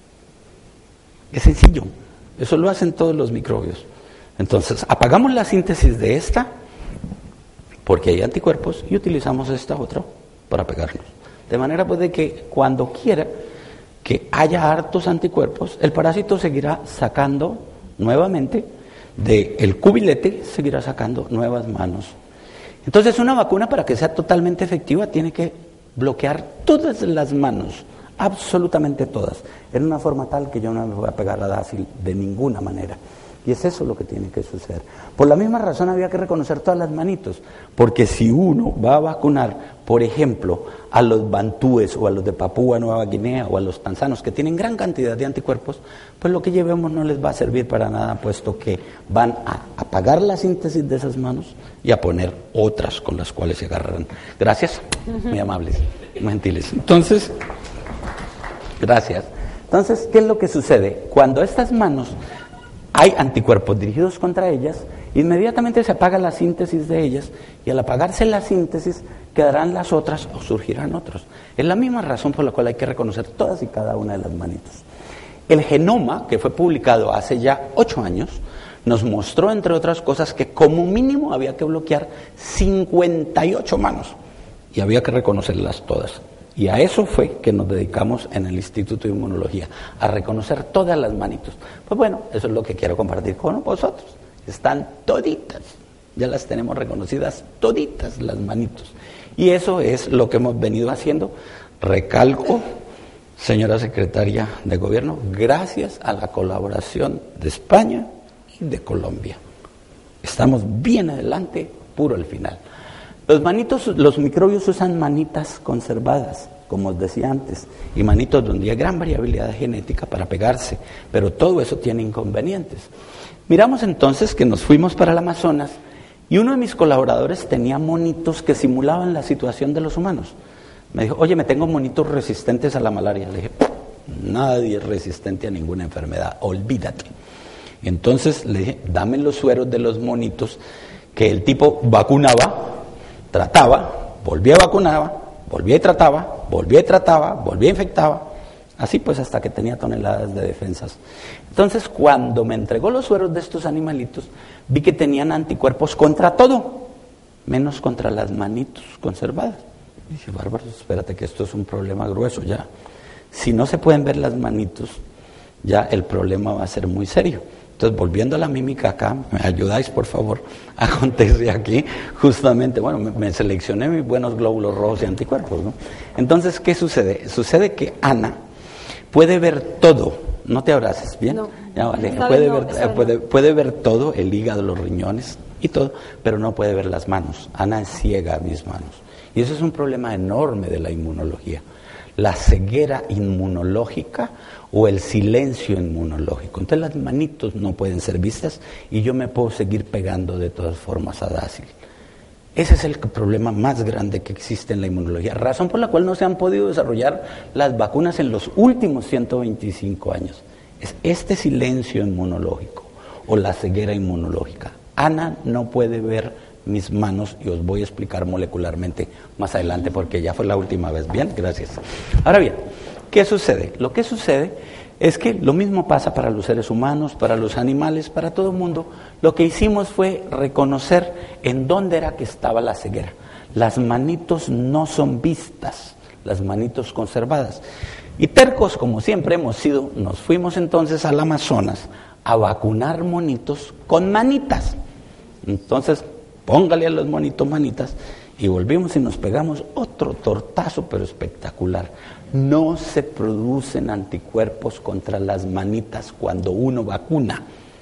Es sencillo, eso lo hacen todos los microbios. Entonces, apagamos la síntesis de esta, porque hay anticuerpos, y utilizamos esta otra para pegarnos. De manera pues de que cuando quiera que haya hartos anticuerpos, el parásito seguirá sacando nuevamente del cubilete, seguirá sacando nuevas manos. Entonces, una vacuna, para que sea totalmente efectiva, tiene que bloquear todas las manos, absolutamente todas, en una forma tal que yo no me voy a pegar a Dácil de ninguna manera. Y es eso lo que tiene que suceder. Por la misma razón había que reconocer todas las manitos, porque si uno va a vacunar, por ejemplo, a los bantúes o a los de Papúa Nueva Guinea o a los tanzanos, que tienen gran cantidad de anticuerpos, pues lo que llevemos no les va a servir para nada, puesto que van a apagar la síntesis de esas manos y a poner otras con las cuales se agarrarán. Gracias, muy amables, muy gentiles. Entonces, gracias. Entonces, ¿qué es lo que sucede? Cuando estas manos hay anticuerpos dirigidos contra ellas, inmediatamente se apaga la síntesis de ellas, y al apagarse la síntesis quedarán las otras o surgirán otros. Es la misma razón por la cual hay que reconocer todas y cada una de las manitos. El genoma, que fue publicado hace ya ocho años, nos mostró, entre otras cosas, que como mínimo había que bloquear cincuenta y ocho manos, y había que reconocerlas todas. Y a eso fue que nos dedicamos en el Instituto de Inmunología, a reconocer todas las manitos. Pues bueno, eso es lo que quiero compartir con vosotros. Están toditas, ya las tenemos reconocidas toditas las manitos. Y eso es lo que hemos venido haciendo. Recalco, señora secretaria de Gobierno, gracias a la colaboración de España y de Colombia. Estamos bien adelante, puro al final. Los manitos, los microbios usan manitas conservadas, como os decía antes, y manitos donde hay gran variabilidad genética para pegarse, pero todo eso tiene inconvenientes. Miramos entonces que nos fuimos para el Amazonas, y uno de mis colaboradores tenía monitos que simulaban la situación de los humanos. Me dijo, oye, me tengo monitos resistentes a la malaria. Le dije, nadie es resistente a ninguna enfermedad, olvídate. Y entonces le dije, dame los sueros de los monitos que el tipo vacunaba, trataba, volvía, vacunaba, volvía y trataba, volvía y trataba, volvía y infectaba, así pues hasta que tenía toneladas de defensas. Entonces, cuando me entregó los sueros de estos animalitos, vi que tenían anticuerpos contra todo, menos contra las manitos conservadas. Y dije, bárbaro, espérate que esto es un problema grueso ya. Si no se pueden ver las manitos, ya el problema va a ser muy serio. Entonces, volviendo a la mímica acá, ¿me ayudáis, por favor? Acontece aquí, justamente, bueno, me, me seleccioné mis buenos glóbulos rojos y anticuerpos, ¿no? Entonces, ¿qué sucede? Sucede que Ana puede ver todo, no te abraces, ¿bien? No, ya vale, puede, no, ver, no. puede, puede ver todo, el hígado, los riñones y todo, pero no puede ver las manos. Ana es ciega a mis manos. Y eso es un problema enorme de la inmunología. La ceguera inmunológica o el silencio inmunológico. Entonces las manitos no pueden ser vistas y yo me puedo seguir pegando de todas formas a Dácil. Ese es el problema más grande que existe en la inmunología, razón por la cual no se han podido desarrollar las vacunas en los últimos ciento veinticinco años. Es este silencio inmunológico o la ceguera inmunológica. Ana no puede ver mis manos y os voy a explicar molecularmente más adelante porque ya fue la última vez. Bien, gracias. Ahora bien, ¿qué sucede? Lo que sucede es que lo mismo pasa para los seres humanos, para los animales, para todo el mundo. Lo que hicimos fue reconocer en dónde era que estaba la ceguera. Las manitos no son vistas, las manitos conservadas. Y tercos, como siempre hemos sido, nos fuimos entonces al Amazonas a vacunar monitos con manitas. Entonces, póngale a los monitos manitas y volvimos y nos pegamos otro tortazo, pero espectacular. No se producen anticuerpos contra las manitas cuando uno vacuna.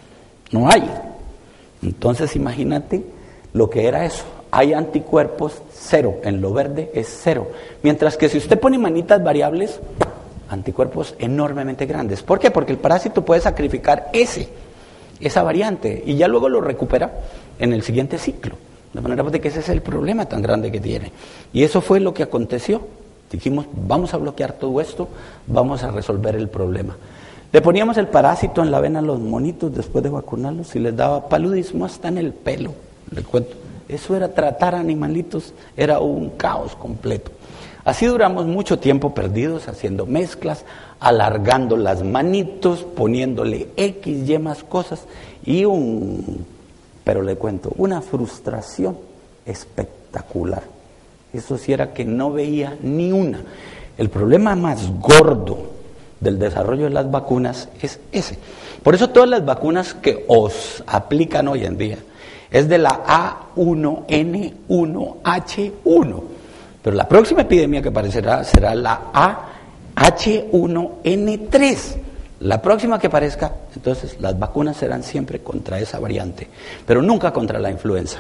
No hay. Entonces, imagínate lo que era eso. Hay anticuerpos cero. En lo verde es cero. Mientras que si usted pone manitas variables, anticuerpos enormemente grandes. ¿Por qué? Porque el parásito puede sacrificar ese, esa variante y ya luego lo recupera en el siguiente ciclo. De manera de que ese es el problema tan grande que tiene. Y eso fue lo que aconteció. Dijimos, vamos a bloquear todo esto, vamos a resolver el problema. Le poníamos el parásito en la vena a los monitos después de vacunarlos y les daba paludismo hasta en el pelo. Le cuento, eso era tratar animalitos, era un caos completo. Así duramos mucho tiempo perdidos haciendo mezclas, alargando las manitos, poniéndole X, Y más cosas y un, pero le cuento, una frustración espectacular. Eso sí era que no veía ni una. El problema más gordo del desarrollo de las vacunas es ese. Por eso todas las vacunas que os aplican hoy en día es de la A uno N uno H uno, pero la próxima epidemia que aparecerá será la A H uno N tres. La próxima que aparezca, entonces las vacunas serán siempre contra esa variante, pero nunca contra la influenza.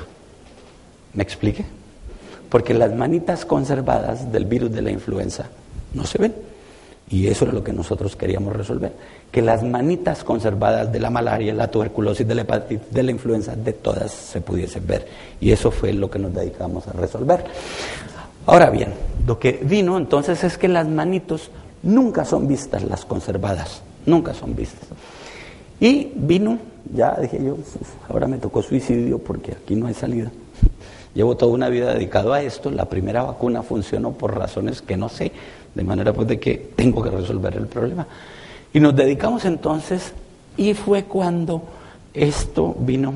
¿Me expliqué? Porque las manitas conservadas del virus de la influenza no se ven. Y eso era lo que nosotros queríamos resolver. Que las manitas conservadas de la malaria, la tuberculosis, de la hepatitis, de la influenza, de todas se pudiesen ver. Y eso fue lo que nos dedicamos a resolver. Ahora bien, lo que vino entonces es que las manitos nunca son vistas, las conservadas. Nunca son vistas. Y vino, ya dije yo, ahora me tocó suicidio porque aquí no hay salida. Llevo toda una vida dedicado a esto. La primera vacuna funcionó por razones que no sé, de manera pues de que tengo que resolver el problema. Y nos dedicamos entonces, y fue cuando esto vino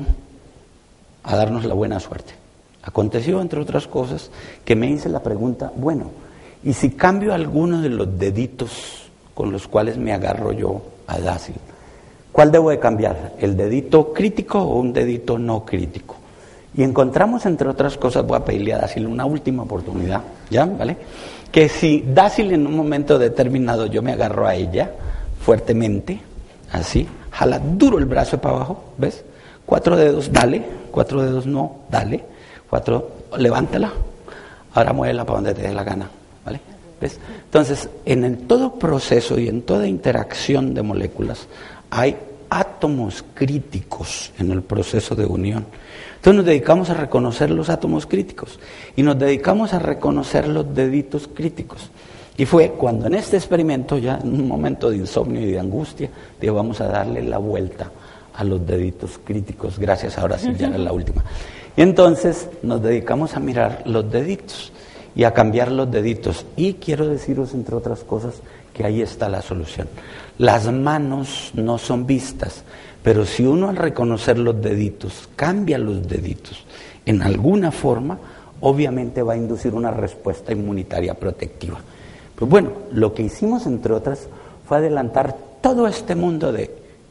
a darnos la buena suerte. Aconteció, entre otras cosas, que me hice la pregunta, bueno, ¿y si cambio alguno de los deditos con los cuales me agarro yo a Dácil? ¿Cuál debo de cambiar? ¿El dedito crítico o un dedito no crítico? Y encontramos, entre otras cosas, voy a pedirle a Dácil una última oportunidad, ¿ya? ¿Vale? Que si Dácil en un momento determinado yo me agarro a ella fuertemente, así, jala duro el brazo para abajo, ¿ves? Cuatro dedos, dale, cuatro dedos no, dale, cuatro, levántala, ahora muévela para donde te dé la gana, ¿vale? ¿Ves? Entonces, en el todo proceso y en toda interacción de moléculas hay átomos críticos en el proceso de unión. Entonces nos dedicamos a reconocer los átomos críticos y nos dedicamos a reconocer los deditos críticos. Y fue cuando en este experimento, ya en un momento de insomnio y de angustia, digo, vamos a darle la vuelta a los deditos críticos. Gracias, ahora sí, ya era la última. Y entonces nos dedicamos a mirar los deditos y a cambiar los deditos. Y quiero deciros, entre otras cosas, que ahí está la solución. Las manos no son vistas, pero si uno al reconocer los deditos, cambia los deditos en alguna forma, obviamente va a inducir una respuesta inmunitaria protectiva. Pues bueno, lo que hicimos, entre otras, fue adelantar todo este mundo de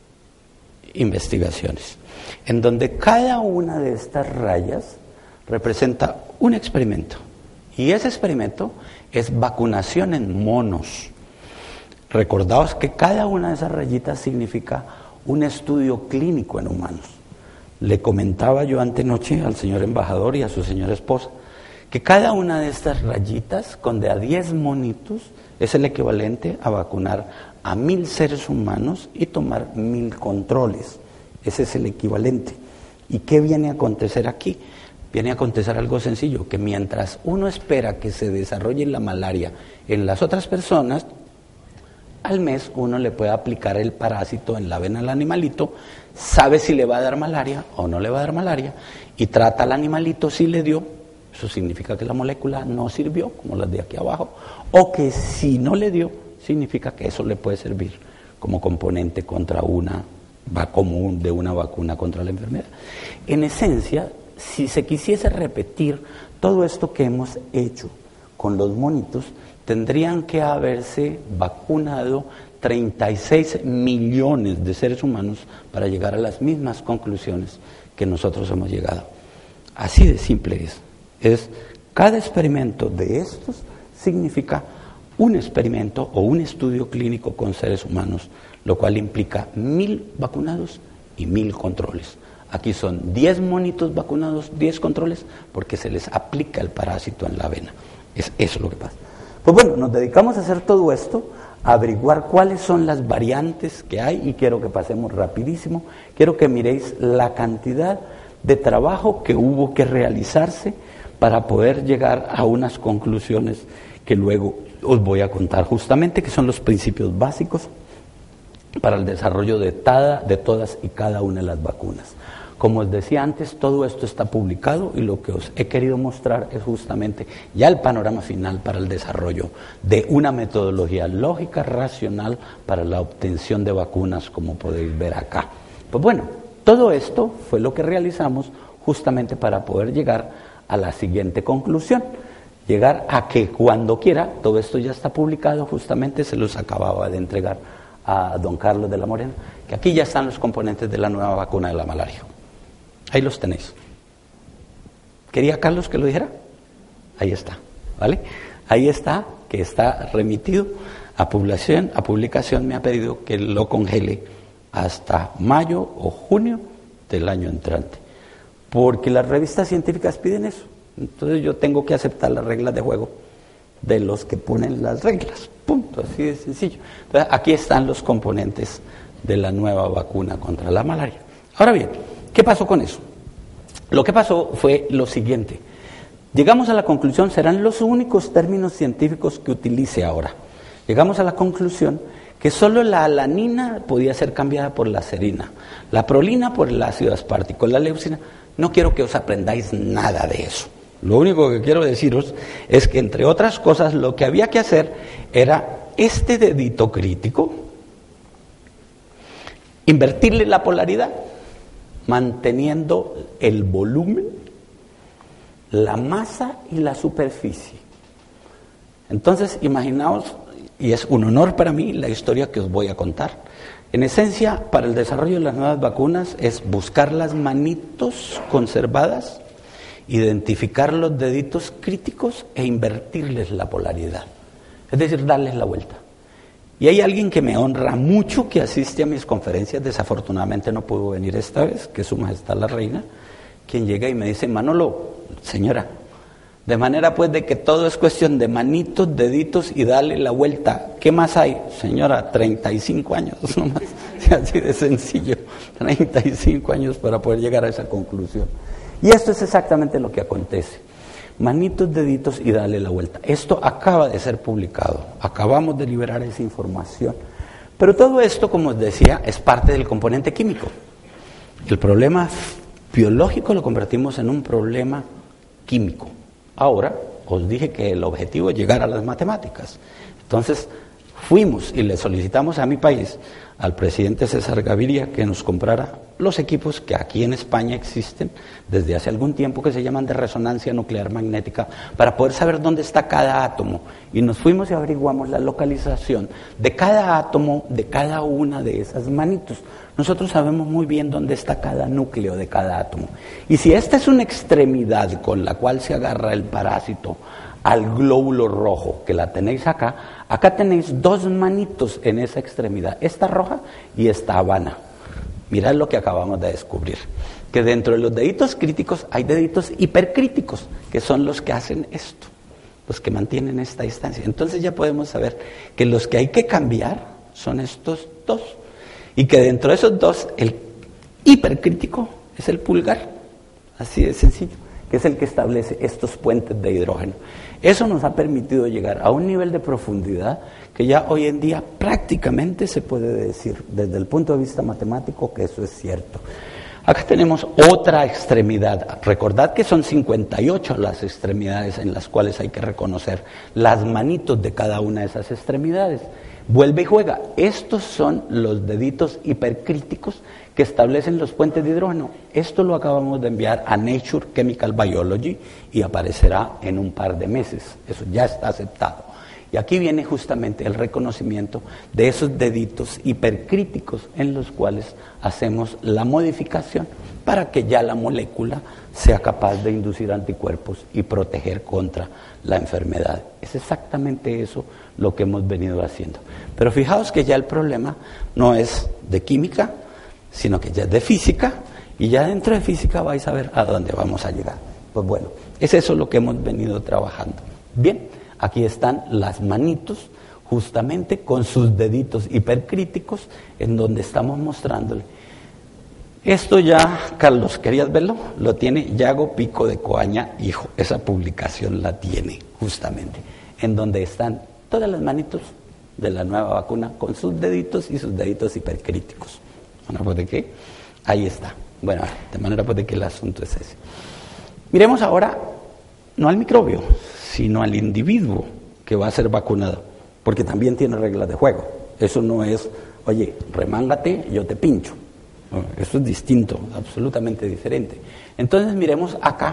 investigaciones, en donde cada una de estas rayas representa un experimento. Y ese experimento es vacunación en monos. Recordaos que cada una de esas rayitas significa un estudio clínico en humanos. Le comentaba yo antenoche al señor embajador y a su señora esposa que cada una de estas rayitas, con de a diez monitos, es el equivalente a vacunar a mil seres humanos y tomar mil controles. Ese es el equivalente. ¿Y qué viene a acontecer aquí? Viene a acontecer algo sencillo, que mientras uno espera que se desarrolle la malaria en las otras personas, al mes uno le puede aplicar el parásito en la vena al animalito, sabe si le va a dar malaria o no le va a dar malaria, y trata al animalito si le dio. Eso significa que la molécula no sirvió, como las de aquí abajo, o que si no le dio, significa que eso le puede servir como componente contra una va común de una vacuna contra la enfermedad. En esencia, si se quisiese repetir todo esto que hemos hecho con los monitos, tendrían que haberse vacunado treinta y seis millones de seres humanos para llegar a las mismas conclusiones que nosotros hemos llegado. Así de simple es. Es cada experimento de estos significa un experimento o un estudio clínico con seres humanos, lo cual implica mil vacunados y mil controles. Aquí son diez monitos vacunados, diez controles, porque se les aplica el parásito en la vena. Es eso lo que pasa. Pues bueno, nos dedicamos a hacer todo esto, a averiguar cuáles son las variantes que hay, y quiero que pasemos rapidísimo. Quiero que miréis la cantidad de trabajo que hubo que realizarse para poder llegar a unas conclusiones que luego os voy a contar justamente, que son los principios básicos para el desarrollo de, tada, de todas y cada una de las vacunas. Como os decía antes, todo esto está publicado y lo que os he querido mostrar es justamente ya el panorama final para el desarrollo de una metodología lógica, racional para la obtención de vacunas, como podéis ver acá. Pues bueno, todo esto fue lo que realizamos justamente para poder llegar a la siguiente conclusión. llegar a que cuando quiera, todo esto ya está publicado, justamente se los acababa de entregar a don Carlos de la Morena, que aquí ya están los componentes de la nueva vacuna de la malaria. Ahí los tenéis. ¿Quería Carlos que lo dijera? Ahí está, ¿vale? Ahí está, que está remitido a publicación, a publicación me ha pedido que lo congele hasta mayo o junio del año entrante, porque las revistas científicas piden eso. Entonces yo tengo que aceptar las reglas de juego de los que ponen las reglas, punto, así de sencillo. Entonces aquí están los componentes de la nueva vacuna contra la malaria. Ahora bien, ¿qué pasó con eso? Lo que pasó fue lo siguiente. Llegamos a la conclusión, serán los únicos términos científicos que utilice ahora. Llegamos a la conclusión que solo la alanina podía ser cambiada por la serina, la prolina por el ácido aspartico, la leucina. No quiero que os aprendáis nada de eso. Lo único que quiero deciros es que, entre otras cosas, lo que había que hacer era este dedito crítico, invertirle la polaridad, manteniendo el volumen, la masa y la superficie. Entonces, imaginaos, y es un honor para mí la historia que os voy a contar. En esencia, para el desarrollo de las nuevas vacunas es buscar las manitos conservadas, identificar los deditos críticos e invertirles la polaridad, es decir, darles la vuelta. Y hay alguien que me honra mucho, que asiste a mis conferencias, desafortunadamente no pudo venir esta vez, que es Su Majestad la Reina, quien llega y me dice: Manolo, señora, de manera pues de que todo es cuestión de manitos, deditos y darle la vuelta. ¿Qué más hay? Señora, treinta y cinco años nomás, así de sencillo, treinta y cinco años para poder llegar a esa conclusión. Y esto es exactamente lo que acontece. Manitos, deditos y darle la vuelta. Esto acaba de ser publicado, acabamos de liberar esa información. Pero todo esto, como os decía, es parte del componente químico. El problema biológico lo convertimos en un problema químico. Ahora, os dije que el objetivo es llegar a las matemáticas. Entonces, fuimos y le solicitamos a mi país, al presidente César Gaviria, que nos comprara los equipos que aquí en España existen desde hace algún tiempo, que se llaman de resonancia nuclear magnética, para poder saber dónde está cada átomo. Y nos fuimos y averiguamos la localización de cada átomo, de cada una de esas manitos. Nosotros sabemos muy bien dónde está cada núcleo de cada átomo. Y si esta es una extremidad con la cual se agarra el parásito al glóbulo rojo, que la tenéis acá, acá tenéis dos manitos en esa extremidad, esta roja y esta habana. Mirad lo que acabamos de descubrir, que dentro de los deditos críticos hay deditos hipercríticos, que son los que hacen esto, los que mantienen esta distancia. Entonces ya podemos saber que los que hay que cambiar son estos dos, y que dentro de esos dos, el hipercrítico es el pulgar, así de sencillo, que es el que establece estos puentes de hidrógeno. Eso nos ha permitido llegar a un nivel de profundidad que ya hoy en día prácticamente se puede decir desde el punto de vista matemático que eso es cierto. Acá tenemos otra extremidad. Recordad que son cincuenta y ocho las extremidades en las cuales hay que reconocer las manitos de cada una de esas extremidades. Vuelve y juega. Estos son los deditos hipercríticos que establecen los puentes de hidrógeno. Esto lo acabamos de enviar a Nature Chemical Biology y aparecerá en un par de meses. Eso ya está aceptado. Y aquí viene justamente el reconocimiento de esos deditos hipercríticos en los cuales hacemos la modificación para que ya la molécula sea capaz de inducir anticuerpos y proteger contra la enfermedad. Es exactamente eso lo que hemos venido haciendo. Pero fijaos que ya el problema no es de química, sino que ya es de física, y ya dentro de física vais a ver a dónde vamos a llegar. Pues bueno, es eso lo que hemos venido trabajando. Bien, aquí están las manitos, justamente con sus deditos hipercríticos, en donde estamos mostrándole. Esto ya, Carlos, ¿querías verlo? Lo tiene Yago Pico de Coaña, hijo. Esa publicación la tiene, justamente, en donde están todas las manitos de la nueva vacuna con sus deditos y sus deditos hipercríticos. ¿De manera de qué? Ahí está. Bueno, de manera pues de que el asunto es ese. Miremos ahora, no al microbio, sino al individuo que va a ser vacunado, porque también tiene reglas de juego. Eso no es, oye, remángate, yo te pincho. Eso es distinto, absolutamente diferente. Entonces miremos acá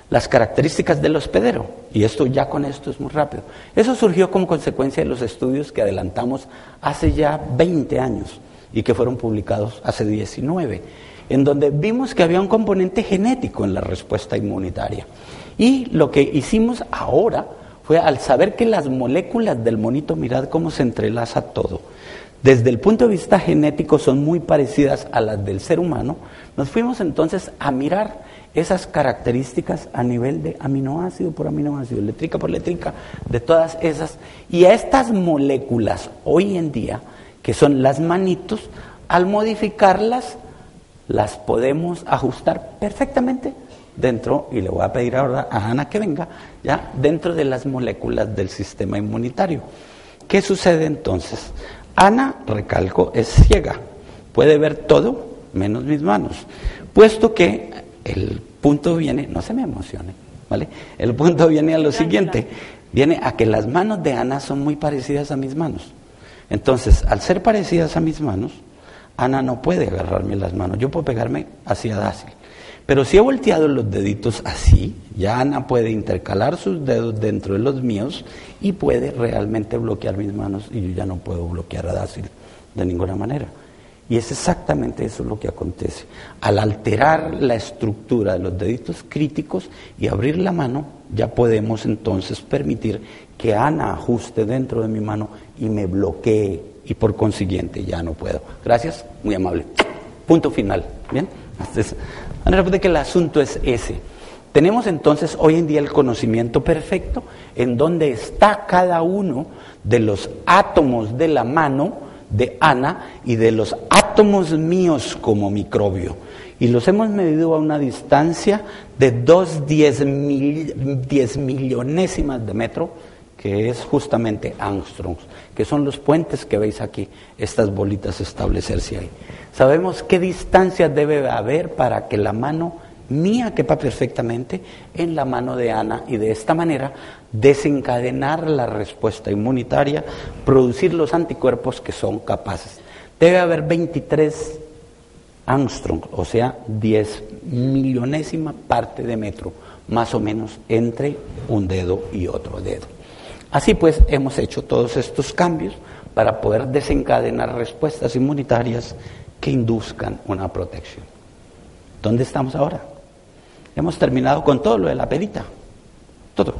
las características del hospedero, y esto ya con esto es muy rápido. Eso surgió como consecuencia de los estudios que adelantamos hace ya veinte años y que fueron publicados hace diecinueve, en donde vimos que había un componente genético en la respuesta inmunitaria. Y lo que hicimos ahora fue, al saber que las moléculas del monito, mirad cómo se entrelaza todo, desde el punto de vista genético son muy parecidas a las del ser humano, nos fuimos entonces a mirar esas características a nivel de aminoácido por aminoácido, letrica por letrica, de todas esas, y a estas moléculas hoy en día, que son las manitos, al modificarlas, las podemos ajustar perfectamente dentro, y le voy a pedir ahora a Ana que venga, ya dentro de las moléculas del sistema inmunitario. ¿Qué sucede entonces? Ana, recalco, es ciega, puede ver todo menos mis manos, puesto que el punto viene, no se me emocione, ¿vale? El punto viene a lo siguiente, viene a que las manos de Ana son muy parecidas a mis manos. Entonces, al ser parecidas a mis manos, Ana no puede agarrarme las manos, yo puedo pegarme hacia dácil. Pero si he volteado los deditos así, ya Ana puede intercalar sus dedos dentro de los míos y puede realmente bloquear mis manos, y yo ya no puedo bloquear a dácil de ninguna manera. Y es exactamente eso lo que acontece. Al alterar la estructura de los deditos críticos y abrir la mano, ya podemos entonces permitir que Ana ajuste dentro de mi mano y me bloquee, y por consiguiente ya no puedo. Gracias, muy amable. Punto final. Bien, entonces, recuerde que el asunto es ese. Tenemos entonces hoy en día el conocimiento perfecto en donde está cada uno de los átomos de la mano de Ana y de los átomos míos como microbio, y los hemos medido a una distancia de dos diez, mil, diez millonésimas de metro, que es justamente angstroms, que son los puentes que veis aquí, estas bolitas establecerse ahí. Sabemos qué distancia debe haber para que la mano mía quepa perfectamente en la mano de Ana, y de esta manera desencadenar la respuesta inmunitaria, producir los anticuerpos que son capaces. Debe haber veintitrés angstroms, o sea, diez millonésima parte de metro, más o menos, entre un dedo y otro dedo. Así pues, hemos hecho todos estos cambios para poder desencadenar respuestas inmunitarias que induzcan una protección. ¿Dónde estamos ahora? Hemos terminado con todo lo de la perita, todo,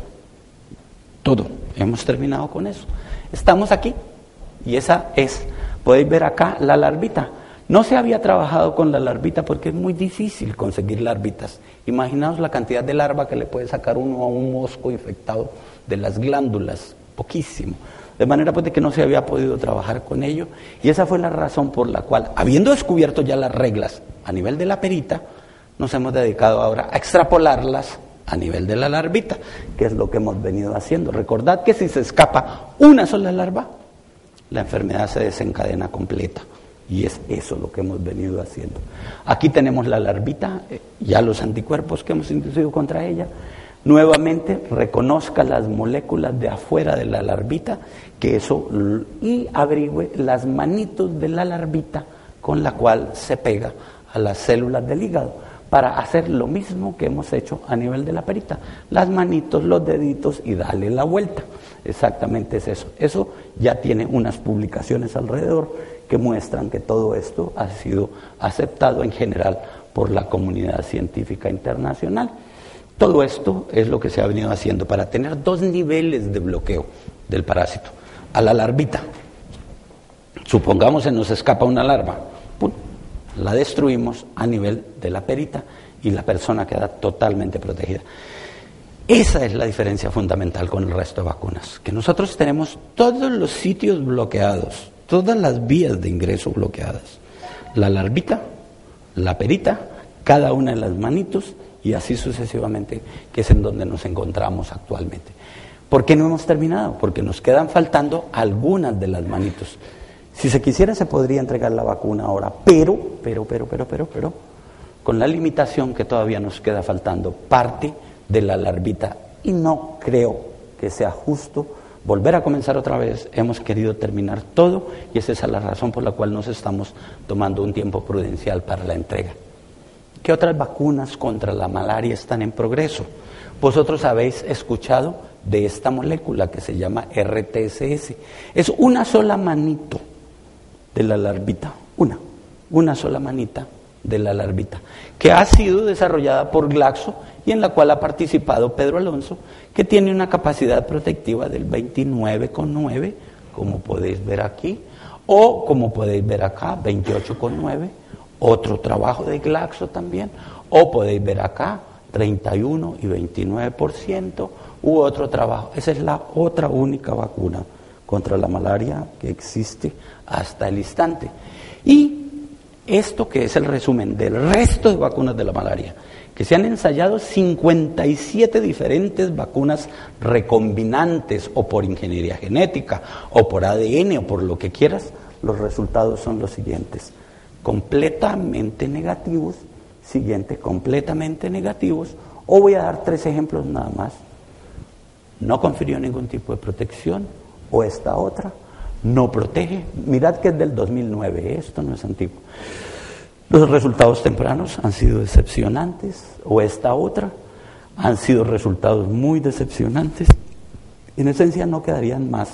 todo, hemos terminado con eso. Estamos aquí, y esa es, podéis ver acá la larvita. No se había trabajado con la larvita porque es muy difícil conseguir larvitas. Imaginaos la cantidad de larva que le puede sacar uno a un mosco infectado de las glándulas, poquísimo. De manera pues de que no se había podido trabajar con ello, y esa fue la razón por la cual, habiendo descubierto ya las reglas a nivel de la perita, nos hemos dedicado ahora a extrapolarlas a nivel de la larvita, que es lo que hemos venido haciendo. Recordad que si se escapa una sola larva, la enfermedad se desencadena completa, y es eso lo que hemos venido haciendo. Aquí tenemos la larvita, ya los anticuerpos que hemos inducido contra ella. Nuevamente reconozca las moléculas de afuera de la larvita, que eso, y averigüe las manitos de la larvita con la cual se pega a las células del hígado, para hacer lo mismo que hemos hecho a nivel de la perita, las manitos, los deditos, y darle la vuelta. Exactamente es eso. Eso ya tiene unas publicaciones alrededor que muestran que todo esto ha sido aceptado en general por la comunidad científica internacional. Todo esto es lo que se ha venido haciendo para tener dos niveles de bloqueo del parásito. A la larvita, supongamos se nos escapa una larva, ¡pum!, la destruimos a nivel de la perita y la persona queda totalmente protegida. Esa es la diferencia fundamental con el resto de vacunas, que nosotros tenemos todos los sitios bloqueados, todas las vías de ingreso bloqueadas. La larvita, la perita, cada una de las manitos, y así sucesivamente, que es en donde nos encontramos actualmente. ¿Por qué no hemos terminado? Porque nos quedan faltando algunas de las manitos. Si se quisiera se podría entregar la vacuna ahora, pero, pero, pero, pero, pero, pero, con la limitación que todavía nos queda faltando parte de la larvita, y no creo que sea justo volver a comenzar otra vez. Hemos querido terminar todo, y esa es la razón por la cual nos estamos tomando un tiempo prudencial para la entrega. ¿Qué otras vacunas contra la malaria están en progreso? Vosotros habéis escuchado de esta molécula que se llama R T S S. Es una sola manito de la larvita, una, una sola manita de la larvita, que ha sido desarrollada por Glaxo y en la cual ha participado Pedro Alonso, que tiene una capacidad protectiva del veintinueve coma nueve, como podéis ver aquí, o como podéis ver acá, veintiocho coma nueve, otro trabajo de Glaxo también, o podéis ver acá, treinta y uno y veintinueve por ciento, u otro trabajo. Esa es la otra única vacuna contra la malaria que existe hasta el instante. Y esto que es el resumen del resto de vacunas de la malaria, que se han ensayado cincuenta y siete diferentes vacunas recombinantes o por ingeniería genética o por A D N o por lo que quieras, los resultados son los siguientes: completamente negativos, siguiente, completamente negativos, o voy a dar tres ejemplos nada más. No confirió ningún tipo de protección, o esta otra no protege. Mirad que es del dos mil nueve, esto no es antiguo. Los resultados tempranos han sido decepcionantes, o esta otra han sido resultados muy decepcionantes. En esencia no quedarían más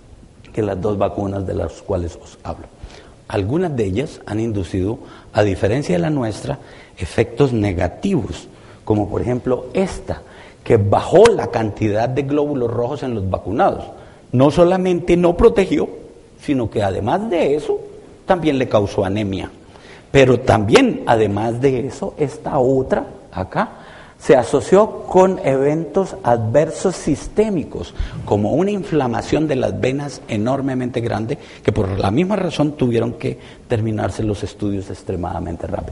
que las dos vacunas de las cuales os hablo. Algunas de ellas han inducido, a diferencia de la nuestra, efectos negativos, como por ejemplo esta, que bajó la cantidad de glóbulos rojos en los vacunados. No solamente no protegió, sino que además de eso, también le causó anemia. Pero también, además de eso, esta otra, acá, se asoció con eventos adversos sistémicos, como una inflamación de las venas enormemente grande, que por la misma razón tuvieron que terminarse los estudios extremadamente rápido.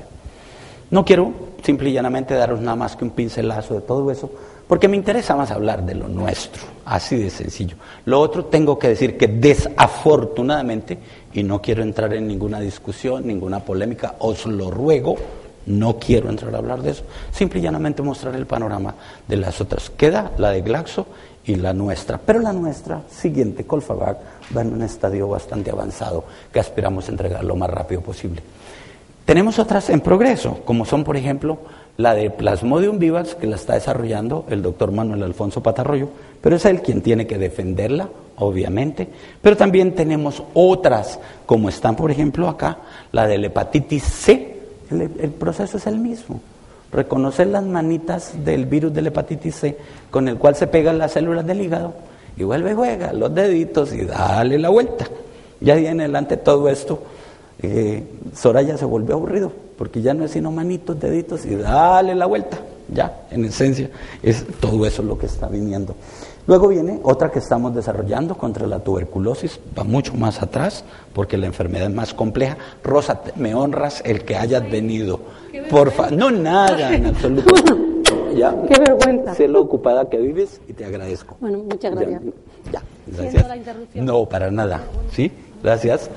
No quiero simple y llanamente daros nada más que un pincelazo de todo eso, porque me interesa más hablar de lo nuestro, así de sencillo. Lo otro tengo que decir que desafortunadamente, y no quiero entrar en ninguna discusión, ninguna polémica, os lo ruego, no quiero entrar a hablar de eso, simple y llanamente mostrar el panorama de las otras. Queda la de Glaxo y la nuestra, pero la nuestra, siguiente, Colfavac, va en un estadio bastante avanzado que aspiramos a entregar lo más rápido posible. Tenemos otras en progreso, como son, por ejemplo, la de Plasmodium vivax, que la está desarrollando el doctor Manuel Alfonso Patarroyo, pero es él quien tiene que defenderla, obviamente. Pero también tenemos otras, como están, por ejemplo, acá, la de la hepatitis C. El, el proceso es el mismo. Reconocer las manitas del virus de la hepatitis C, con el cual se pegan las células del hígado, y vuelve y juega los deditos y dale la vuelta. Ya de en adelante todo esto, eh, Soraya se volvió aburrido, porque ya no es sino manitos, deditos y dale la vuelta. Ya, en esencia, es todo eso lo que está viniendo. Luego viene otra que estamos desarrollando contra la tuberculosis, va mucho más atrás, porque la enfermedad es más compleja. Rosa, me honras el que hayas venido. Por favor, no nada en absoluto. Ya, qué vergüenza. Sé lo ocupada que vives y te agradezco. Bueno, muchas gracias. Ya, ya, gracias. La interrupción. No, para nada. ¿Sí? Gracias.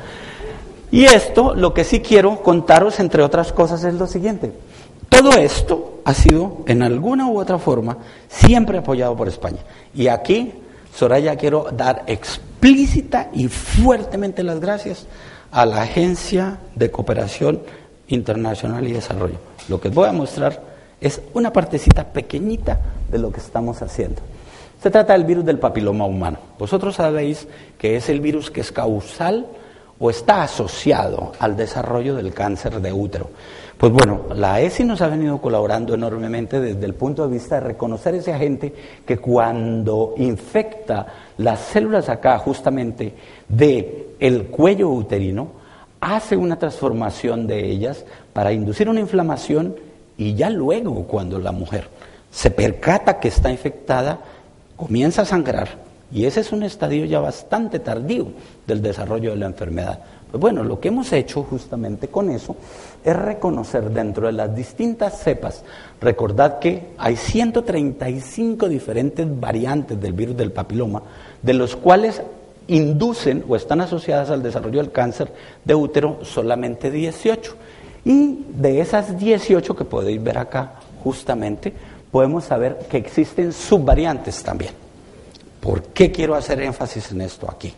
Y esto, lo que sí quiero contaros, entre otras cosas, es lo siguiente. Todo esto ha sido, en alguna u otra forma, siempre apoyado por España. Y aquí, Soraya, quiero dar explícita y fuertemente las gracias a la Agencia de Cooperación Internacional y Desarrollo. Lo que voy a mostrar es una partecita pequeñita de lo que estamos haciendo. Se trata del virus del papiloma humano. Vosotros sabéis que es el virus que es causal o está asociado al desarrollo del cáncer de útero. Pues bueno, la E S I nos ha venido colaborando enormemente desde el punto de vista de reconocer ese agente que cuando infecta las células acá justamente del cuello uterino, hace una transformación de ellas para inducir una inflamación y ya luego cuando la mujer se percata que está infectada, comienza a sangrar. Y ese es un estadio ya bastante tardío del desarrollo de la enfermedad. Pues bueno, lo que hemos hecho justamente con eso es reconocer dentro de las distintas cepas, recordad que hay ciento treinta y cinco diferentes variantes del virus del papiloma, de los cuales inducen o están asociadas al desarrollo del cáncer de útero solamente dieciocho. Y de esas dieciocho que podéis ver acá justamente, podemos saber que existen subvariantes también. ¿Por qué quiero hacer énfasis en esto aquí?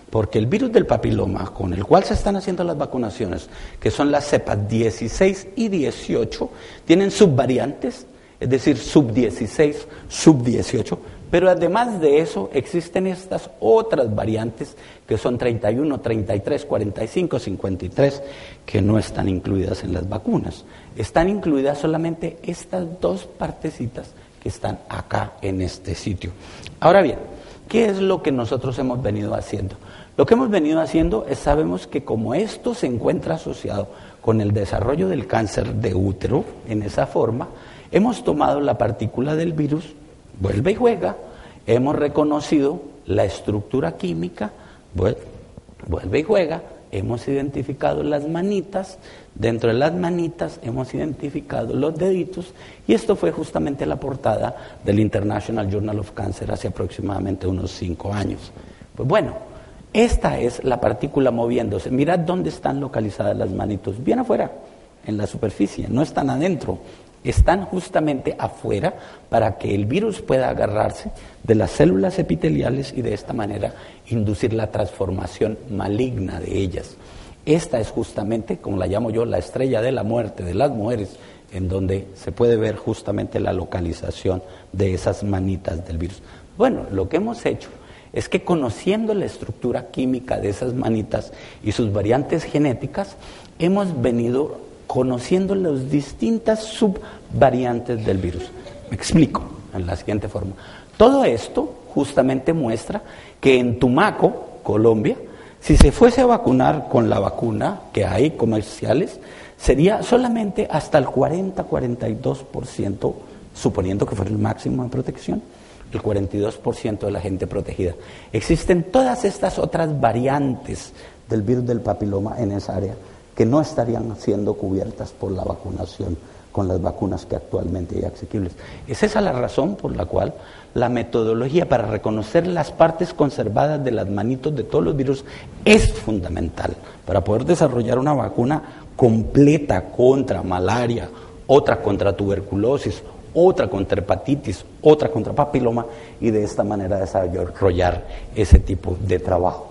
porque el virus del papiloma con el cual se están haciendo las vacunaciones, que son las cepas dieciséis y dieciocho, tienen subvariantes, es decir, sub dieciséis, sub dieciocho, pero además de eso existen estas otras variantes que son treinta y uno, treinta y tres, cuarenta y cinco, cincuenta y tres, que no están incluidas en las vacunas. Están incluidas solamente estas dos partecitas que están acá en este sitio. Ahora bien, ¿qué es lo que nosotros hemos venido haciendo? Lo que hemos venido haciendo es, sabemos que como esto se encuentra asociado con el desarrollo del cáncer de útero, en esa forma, hemos tomado la partícula del virus, vuelve y juega, hemos reconocido la estructura química, vuelve, vuelve y juega, hemos identificado las manitas, dentro de las manitas hemos identificado los deditos, y esto fue justamente la portada del International Journal of Cancer hace aproximadamente unos cinco años. Pues bueno, esta es la partícula moviéndose. Mirad dónde están localizadas las manitos, bien afuera, en la superficie, no están adentro. Están justamente afuera para que el virus pueda agarrarse de las células epiteliales y de esta manera inducir la transformación maligna de ellas. Esta es justamente, como la llamo yo, la estrella de la muerte de las mujeres, en donde se puede ver justamente la localización de esas manitas del virus. Bueno, lo que hemos hecho es que conociendo la estructura química de esas manitas y sus variantes genéticas, hemos venido conociendo las distintas subvariantes del virus. Me explico en la siguiente forma. Todo esto justamente muestra que en Tumaco, Colombia, si se fuese a vacunar con la vacuna que hay comerciales, sería solamente hasta el cuarenta a cuarenta y dos por ciento, suponiendo que fuera el máximo de protección, el cuarenta y dos por ciento de la gente protegida. Existen todas estas otras variantes del virus del papiloma en esa área que no estarían siendo cubiertas por la vacunación con las vacunas que actualmente hay asequibles. Es esa la razón por la cual la metodología para reconocer las partes conservadas de las manitos de todos los virus es fundamental para poder desarrollar una vacuna completa contra malaria, otra contra tuberculosis, otra contra hepatitis, otra contra papiloma, y de esta manera desarrollar ese tipo de trabajo.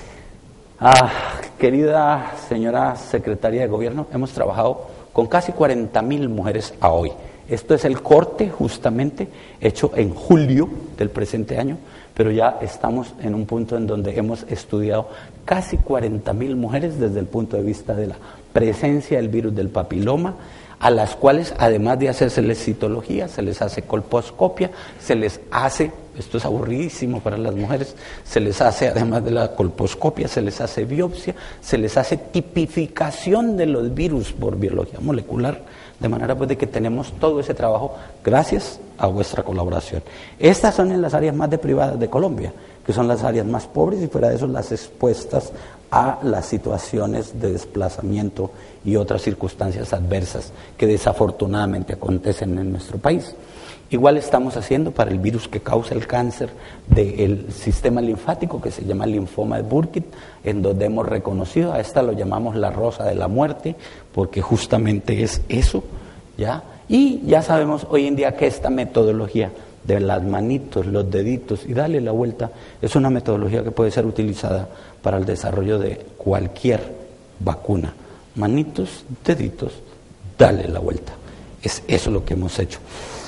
Ah, querida señora secretaria de Gobierno, hemos trabajado con casi cuarenta mil mujeres a hoy. Esto es el corte justamente hecho en julio del presente año, pero ya estamos en un punto en donde hemos estudiado casi cuarenta mil mujeres desde el punto de vista de la presencia del virus del papiloma, a las cuales además de hacérseles citología, se les hace colposcopia, se les hace, esto es aburridísimo para las mujeres, se les hace además de la colposcopia, se les hace biopsia, se les hace tipificación de los virus por biología molecular, de manera pues de que tenemos todo ese trabajo gracias a vuestra colaboración. Estas son en las áreas más deprivadas de Colombia, que son las áreas más pobres y fuera de eso las expuestas a las situaciones de desplazamiento y otras circunstancias adversas que desafortunadamente acontecen en nuestro país. Igual estamos haciendo para el virus que causa el cáncer del sistema linfático, que se llama linfoma de Burkitt, en donde hemos reconocido, a esta lo llamamos la rosa de la muerte, porque justamente es eso, ¿ya? Y ya sabemos hoy en día que esta metodología de las manitos, los deditos y darle la vuelta, es una metodología que puede ser utilizada para el desarrollo de cualquier vacuna. Manitos, deditos, dale la vuelta. Es eso lo que hemos hecho.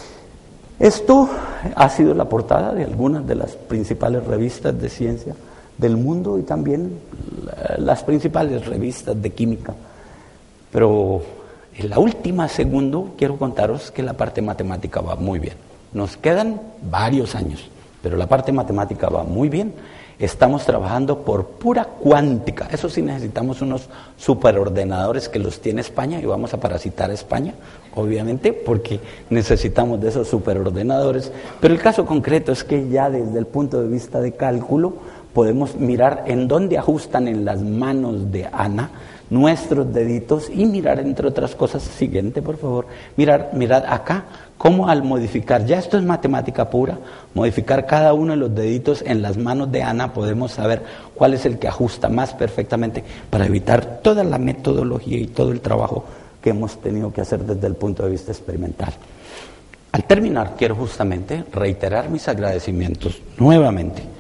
Esto ha sido la portada de algunas de las principales revistas de ciencia del mundo y también las principales revistas de química. Pero en la última segundo quiero contaros que la parte matemática va muy bien. Nos quedan varios años, pero la parte matemática va muy bien. Estamos trabajando por pura cuántica. Eso sí, necesitamos unos superordenadores que los tiene España y vamos a parasitar a España, obviamente, porque necesitamos de esos superordenadores. Pero el caso concreto es que ya desde el punto de vista de cálculo podemos mirar en dónde ajustan en las manos de Ana nuestros deditos y mirar, entre otras cosas, siguiente por favor, mirar, mirad acá, cómo al modificar, ya esto es matemática pura, modificar cada uno de los deditos en las manos de Ana, podemos saber cuál es el que ajusta más perfectamente para evitar toda la metodología y todo el trabajo que hemos tenido que hacer desde el punto de vista experimental. Al terminar, quiero justamente reiterar mis agradecimientos nuevamente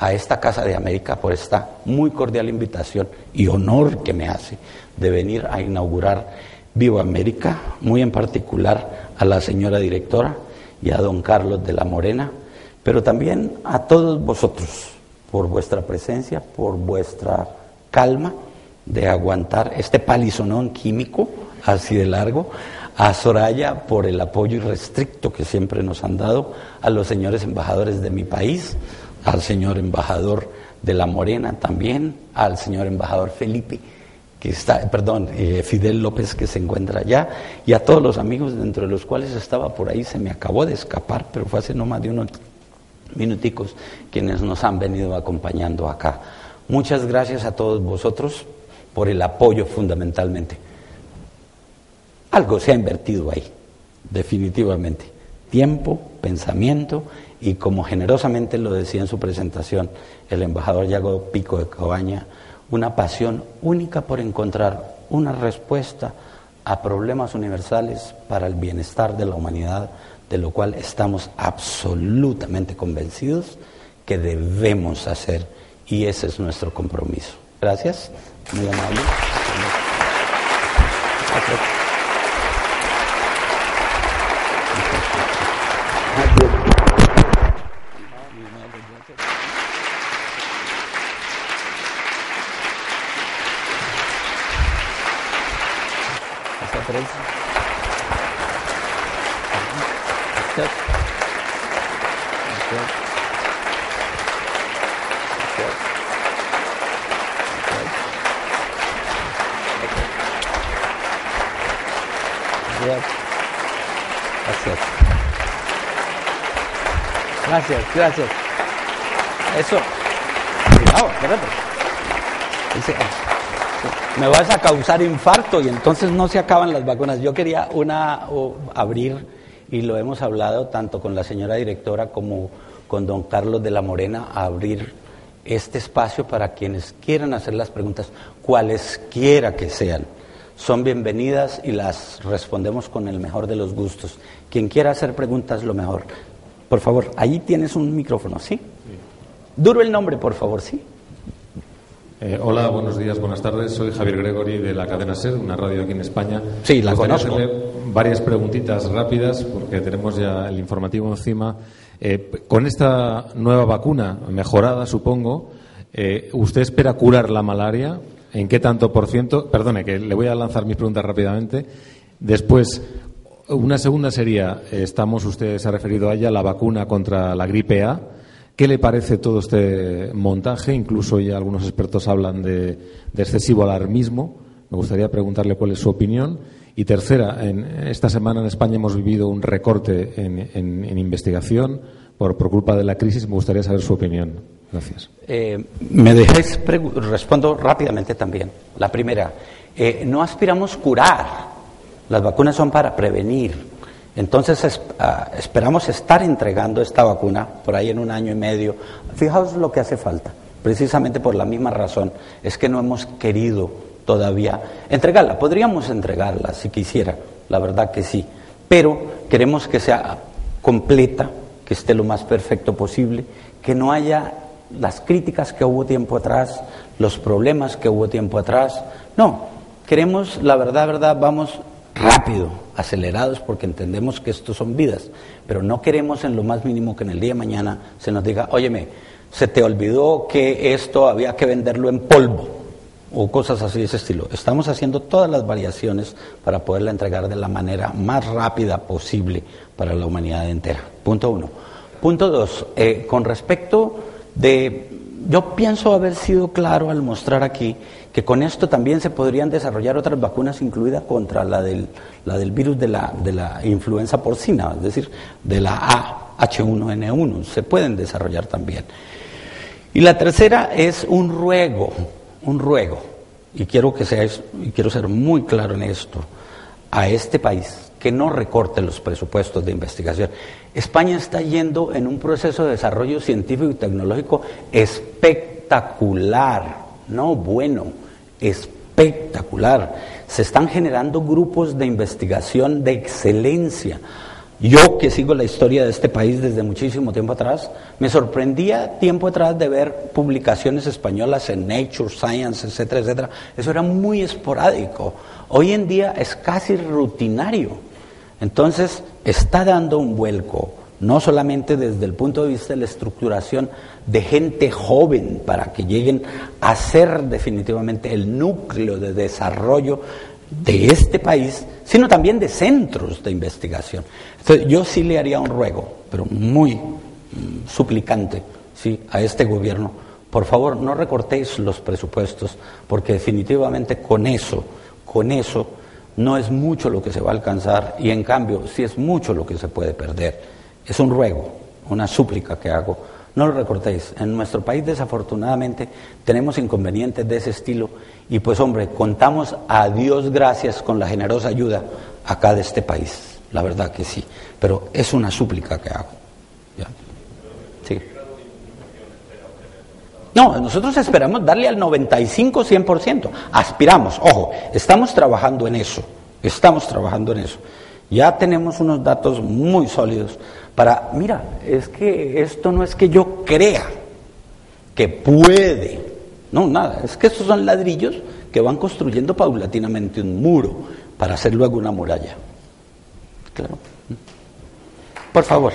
a esta Casa de América por esta muy cordial invitación y honor que me hace de venir a inaugurar Viva América, muy en particular a la señora directora y a don Carlos de la Morena, pero también a todos vosotros por vuestra presencia, por vuestra calma de aguantar este palizonón químico así de largo, a Soraya por el apoyo irrestricto que siempre nos han dado, a los señores embajadores de mi país, al señor embajador de la Morena también, al señor embajador Felipe, que está, perdón, eh, Fidel López, que se encuentra allá, y a todos los amigos dentro de los cuales estaba por ahí, se me acabó de escapar, pero fue hace no más de unos minuticos, quienes nos han venido acompañando acá. Muchas gracias a todos vosotros por el apoyo fundamentalmente. Algo se ha invertido ahí, definitivamente. Tiempo, pensamiento y, como generosamente lo decía en su presentación el embajador Yago Pico de Cabaña, una pasión única por encontrar una respuesta a problemas universales para el bienestar de la humanidad, de lo cual estamos absolutamente convencidos que debemos hacer, y ese es nuestro compromiso. Gracias, muy amable. Gracias. Gracias, gracias. Eso. Cuidado, espérate. Dice, me vas a causar infarto y entonces no se acaban las vacunas. Yo quería una o, abrir, y lo hemos hablado tanto con la señora directora como con don Carlos de la Morena, a abrir este espacio para quienes quieran hacer las preguntas, cualesquiera que sean. Son bienvenidas y las respondemos con el mejor de los gustos. Quien quiera hacer preguntas, lo mejor. Por favor, allí tienes un micrófono, ¿sí? Sí. Duro el nombre, por favor, ¿sí? Eh, hola, buenos días, buenas tardes. Soy Javier Gregory de la cadena SER, una radio aquí en España. Sí, la conozco. Varias preguntitas rápidas, porque tenemos ya el informativo encima. Eh, con esta nueva vacuna mejorada, supongo, eh, ¿usted espera curar la malaria? ¿En qué tanto por ciento? Perdone, que le voy a lanzar mis preguntas rápidamente. Después, una segunda sería, estamos, usted se ha referido a ella, la vacuna contra la gripe A. ¿Qué le parece todo este montaje? Incluso ya algunos expertos hablan de, de excesivo alarmismo. Me gustaría preguntarle cuál es su opinión. Y tercera, en esta semana en España hemos vivido un recorte en, en, en investigación por, por culpa de la crisis. Me gustaría saber su opinión. Gracias. Eh, me dejáis, respondo rápidamente también. La primera, eh, no aspiramos curar. Las vacunas son para prevenir. Entonces es, uh, esperamos estar entregando esta vacuna por ahí en un año y medio. Fijaos lo que hace falta, precisamente por la misma razón, es que no hemos querido todavía entregarla. Podríamos entregarla si quisiera, la verdad que sí, pero queremos que sea completa, que esté lo más perfecto posible, que no haya las críticas que hubo tiempo atrás, los problemas que hubo tiempo atrás. No, queremos, la verdad, verdad, vamos rápido, acelerados, porque entendemos que estos son vidas, pero no queremos en lo más mínimo que en el día de mañana se nos diga, óyeme, se te olvidó que esto había que venderlo en polvo, o cosas así de ese estilo. Estamos haciendo todas las variaciones para poderla entregar de la manera más rápida posible para la humanidad entera. Punto uno. Punto dos, eh, con respecto de... Yo pienso haber sido claro al mostrar aquí que con esto también se podrían desarrollar otras vacunas, incluida contra la del, la del virus de la, de la influenza porcina, es decir, de la A H uno N uno, se pueden desarrollar también. Y la tercera es un ruego, un ruego, y quiero que seáis, y quiero ser muy claro en esto, a este país, que no recorte los presupuestos de investigación. España está yendo en un proceso de desarrollo científico y tecnológico espectacular, no bueno, espectacular. Se están generando grupos de investigación de excelencia. Yo, que sigo la historia de este país desde muchísimo tiempo atrás, me sorprendía tiempo atrás de ver publicaciones españolas en Nature, Science, etcétera, etcétera. Eso era muy esporádico. Hoy en día es casi rutinario. Entonces, está dando un vuelco, no solamente desde el punto de vista de la estructuración de gente joven para que lleguen a ser definitivamente el núcleo de desarrollo de este país, sino también de centros de investigación. Entonces, yo sí le haría un ruego, pero muy mm, suplicante, sí, a este gobierno, por favor, no recortéis los presupuestos, porque definitivamente con eso, con eso, no es mucho lo que se va a alcanzar, y en cambio, sí es mucho lo que se puede perder. Es un ruego, una súplica que hago. No lo recortéis. En nuestro país, desafortunadamente, tenemos inconvenientes de ese estilo y pues, hombre, contamos a Dios gracias con la generosa ayuda acá de este país. La verdad que sí. Pero es una súplica que hago. ¿Ya? Sí. No, nosotros esperamos darle al noventa y cinco, cien por ciento. Aspiramos. Ojo, estamos trabajando en eso. Estamos trabajando en eso. Ya tenemos unos datos muy sólidos para, mira, es que esto no es que yo crea que puede, no, nada, es que estos son ladrillos que van construyendo paulatinamente un muro para hacer luego una muralla. Claro. Por favor.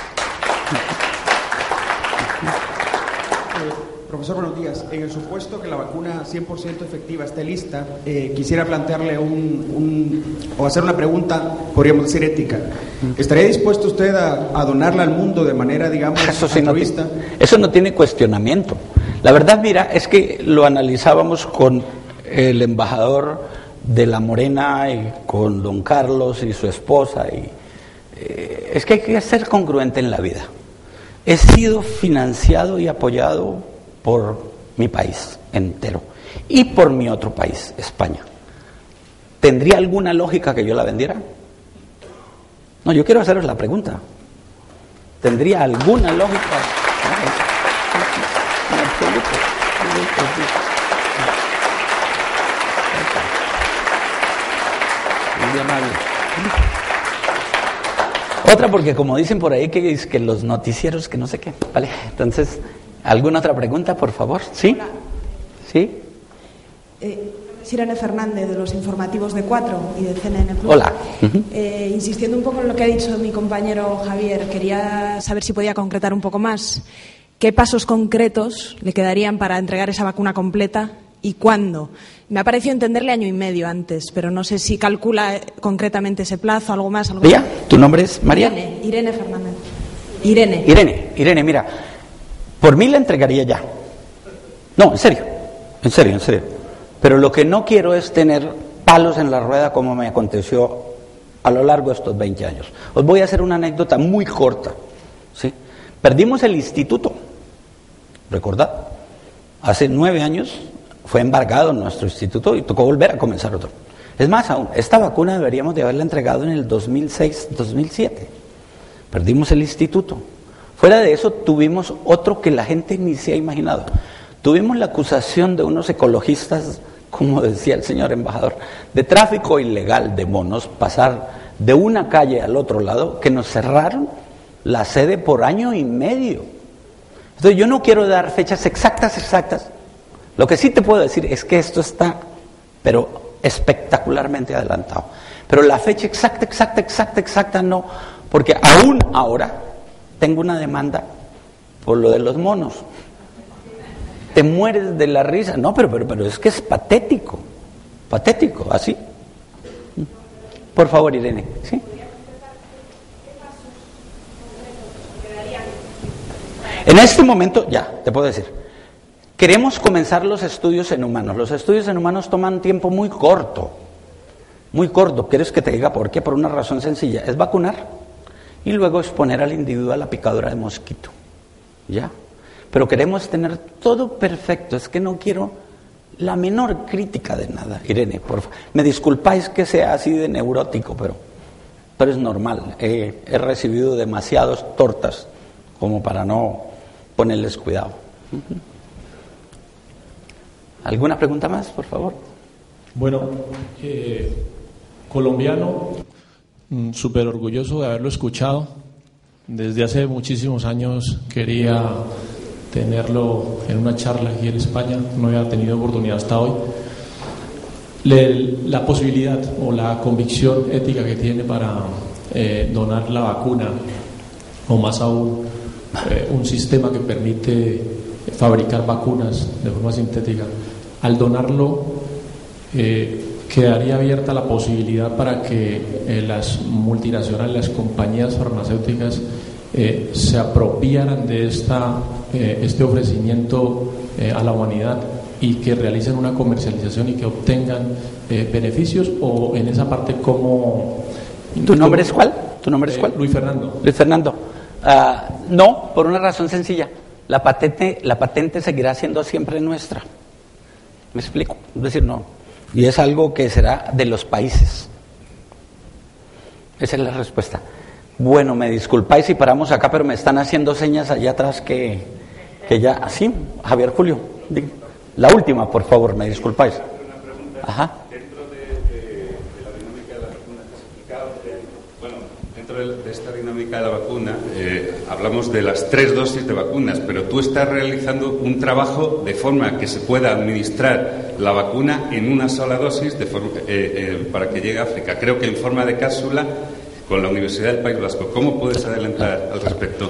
Profesor, buenos días. En el supuesto que la vacuna cien por ciento efectiva esté lista, eh, quisiera plantearle un, un, o hacer una pregunta, podríamos decir ética. ¿Estaría dispuesto usted a, a donarla al mundo de manera, digamos, eso sí, altruista? No, eso no tiene cuestionamiento. La verdad, mira, es que lo analizábamos con el embajador de La Morena y con don Carlos y su esposa. Y, eh, es que hay que ser congruente en la vida. He sido financiado y apoyado por mi país entero y por mi otro país, España. ¿Tendría alguna lógica que yo la vendiera? No, yo quiero haceros la pregunta. ¿Tendría alguna lógica? En absoluto. Muy amable. Otra, porque como dicen por ahí que, que los noticieros, que no sé qué, vale, entonces, ¿alguna otra pregunta, por favor? ¿Sí? Hola. ¿Sí? Eh, Irene Fernández, de los informativos de Cuatro y de C N N Plus. Hola. Eh, insistiendo un poco en lo que ha dicho mi compañero Javier, quería saber si podía concretar un poco más qué pasos concretos le quedarían para entregar esa vacuna completa y cuándo. Me ha parecido entenderle año y medio antes, pero no sé si calcula concretamente ese plazo, algo más. Algo ¿María? más. ¿Tu nombre es María? Irene, Irene Fernández. Irene. Irene, Irene, mira, por mí la entregaría ya. No, en serio, en serio, en serio. Pero lo que no quiero es tener palos en la rueda como me aconteció a lo largo de estos veinte años. Os voy a hacer una anécdota muy corta, ¿sí? Perdimos el instituto, ¿recordad? Hace nueve años fue embargado nuestro instituto y tocó volver a comenzar otro. Es más aún, esta vacuna deberíamos de haberla entregado en el dos mil seis, dos mil siete. Perdimos el instituto. Fuera de eso tuvimos otro que la gente ni se ha imaginado. Tuvimos la acusación de unos ecologistas, como decía el señor embajador, de tráfico ilegal de monos, pasar de una calle al otro lado, que nos cerraron la sede por año y medio. Entonces yo no quiero dar fechas exactas, exactas. Lo que sí te puedo decir es que esto está, pero espectacularmente adelantado. Pero la fecha exacta, exacta, exacta, exacta no, porque aún ahora tengo una demanda por lo de los monos. Te mueres de la risa. No, pero, pero, pero es que es patético. Patético, así. Por favor, Irene. ¿Sí? En este momento, ya, te puedo decir, queremos comenzar los estudios en humanos. Los estudios en humanos toman tiempo muy corto. Muy corto. ¿Quieres que te diga por qué? Por una razón sencilla. Es vacunar y luego exponer al individuo a la picadura de mosquito. ¿Ya? Pero queremos tener todo perfecto. Es que no quiero la menor crítica de nada. Irene, por favor. Me disculpáis que sea así de neurótico, pero, pero es normal. Eh, he recibido demasiadas tortas como para no ponerles cuidado. ¿Alguna pregunta más, por favor? Bueno, eh, colombiano, súper orgulloso de haberlo escuchado. Desde hace muchísimos años quería tenerlo en una charla aquí en España, no había tenido oportunidad hasta hoy. Le, la posibilidad o la convicción ética que tiene para eh, donar la vacuna, o más aún eh, un sistema que permite fabricar vacunas de forma sintética, al donarlo eh, quedaría abierta la posibilidad para que eh, las multinacionales, las compañías farmacéuticas eh, se apropiaran de esta, eh, este ofrecimiento eh, a la humanidad y que realicen una comercialización y que obtengan eh, beneficios, o en esa parte cómo... ¿Tu nombre es cuál? ¿Tu nombre es cuál? Eh, Luis Fernando. Luis Fernando. Uh, no, por una razón sencilla. La patente, la patente seguirá siendo siempre nuestra. ¿Me explico? Es decir, no. Y es algo que será de los países. Esa es la respuesta. Bueno, me disculpáis si paramos acá, pero me están haciendo señas allá atrás que, que ya... ¿Sí? Javier Julio. La última, por favor, me disculpáis. Ajá. Dentro de, de, de la dinámica de la vacuna que has explicado, eh, bueno, dentro de, de esta dinámica de la vacuna, eh, hablamos de las tres dosis de vacunas, pero tú estás realizando un trabajo de forma que se pueda administrar la vacuna en una sola dosis de forma, eh, eh, para que llegue a África. Creo que en forma de cápsula con la Universidad del País Vasco. ¿Cómo puedes adelantar al respecto?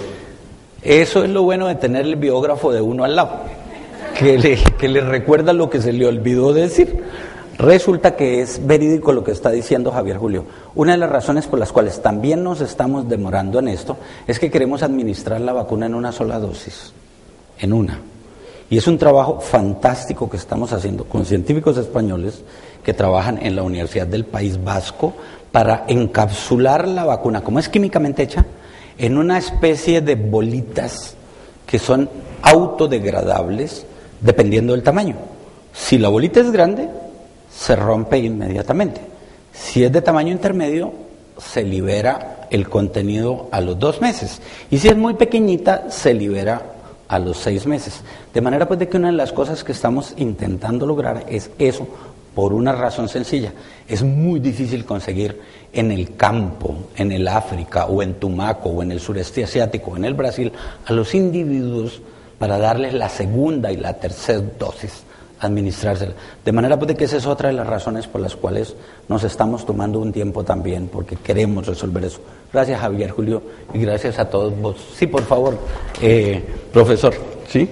Eso es lo bueno de tener el biógrafo de uno al lado, que le, que le recuerda lo que se le olvidó decir. Resulta que es verídico lo que está diciendo Javier Julio. Una de las razones por las cuales también nos estamos demorando en esto es que queremos administrar la vacuna en una sola dosis, en una. Y es un trabajo fantástico que estamos haciendo con científicos españoles que trabajan en la Universidad del País Vasco para encapsular la vacuna, como es químicamente hecha, en una especie de bolitas que son autodegradables dependiendo del tamaño. Si la bolita es grande, se rompe inmediatamente. Si es de tamaño intermedio, se libera el contenido a los dos meses. Y si es muy pequeñita, se libera a los seis meses. De manera pues de que una de las cosas que estamos intentando lograr es eso, por una razón sencilla. Es muy difícil conseguir en el campo, en el África, o en Tumaco, o en el sureste asiático, o en el Brasil, a los individuos para darles la segunda y la tercera dosis, administrársela. De manera pues de que esa es otra de las razones por las cuales nos estamos tomando un tiempo también, porque queremos resolver eso. Gracias, Javier Julio, y gracias a todos vos. Sí, por favor, eh, profesor. ¿Sí?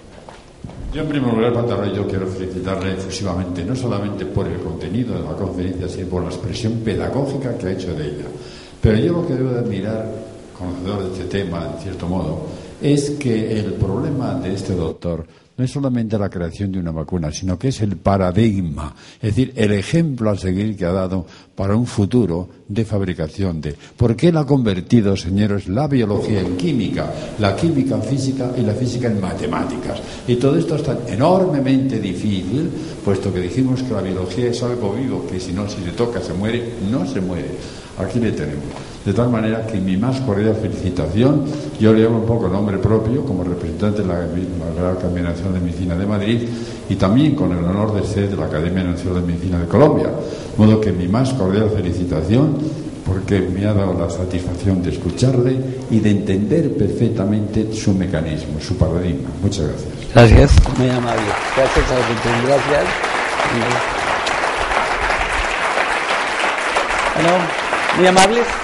Yo, en primer lugar, Pantarroy, yo quiero felicitarle efusivamente, no solamente por el contenido de la conferencia, sino por la expresión pedagógica que ha hecho de ella. Pero yo lo que debo de admirar, conocedor de este tema, en cierto modo, es que el problema de este doctor no es solamente la creación de una vacuna, sino que es el paradigma, es decir, el ejemplo a seguir que ha dado para un futuro de fabricación de... Porque él ha convertido, señores, la biología en química, la química en física y la física en matemáticas. Y todo esto es tan enormemente difícil, puesto que dijimos que la biología es algo vivo, que si no, si se toca, se muere, no se muere. Aquí le tenemos. De tal manera que mi más cordial felicitación, yo le hablo un poco en nombre propio, como representante de la Real Academia Nacional de Medicina de Madrid, y también con el honor de ser de la Academia Nacional de Medicina de Colombia. De modo que mi más cordial felicitación, porque me ha dado la satisfacción de escucharle y de entender perfectamente su mecanismo, su paradigma. Muchas gracias. Gracias, muy amable. Gracias a usted. Gracias. Bueno, muy amables.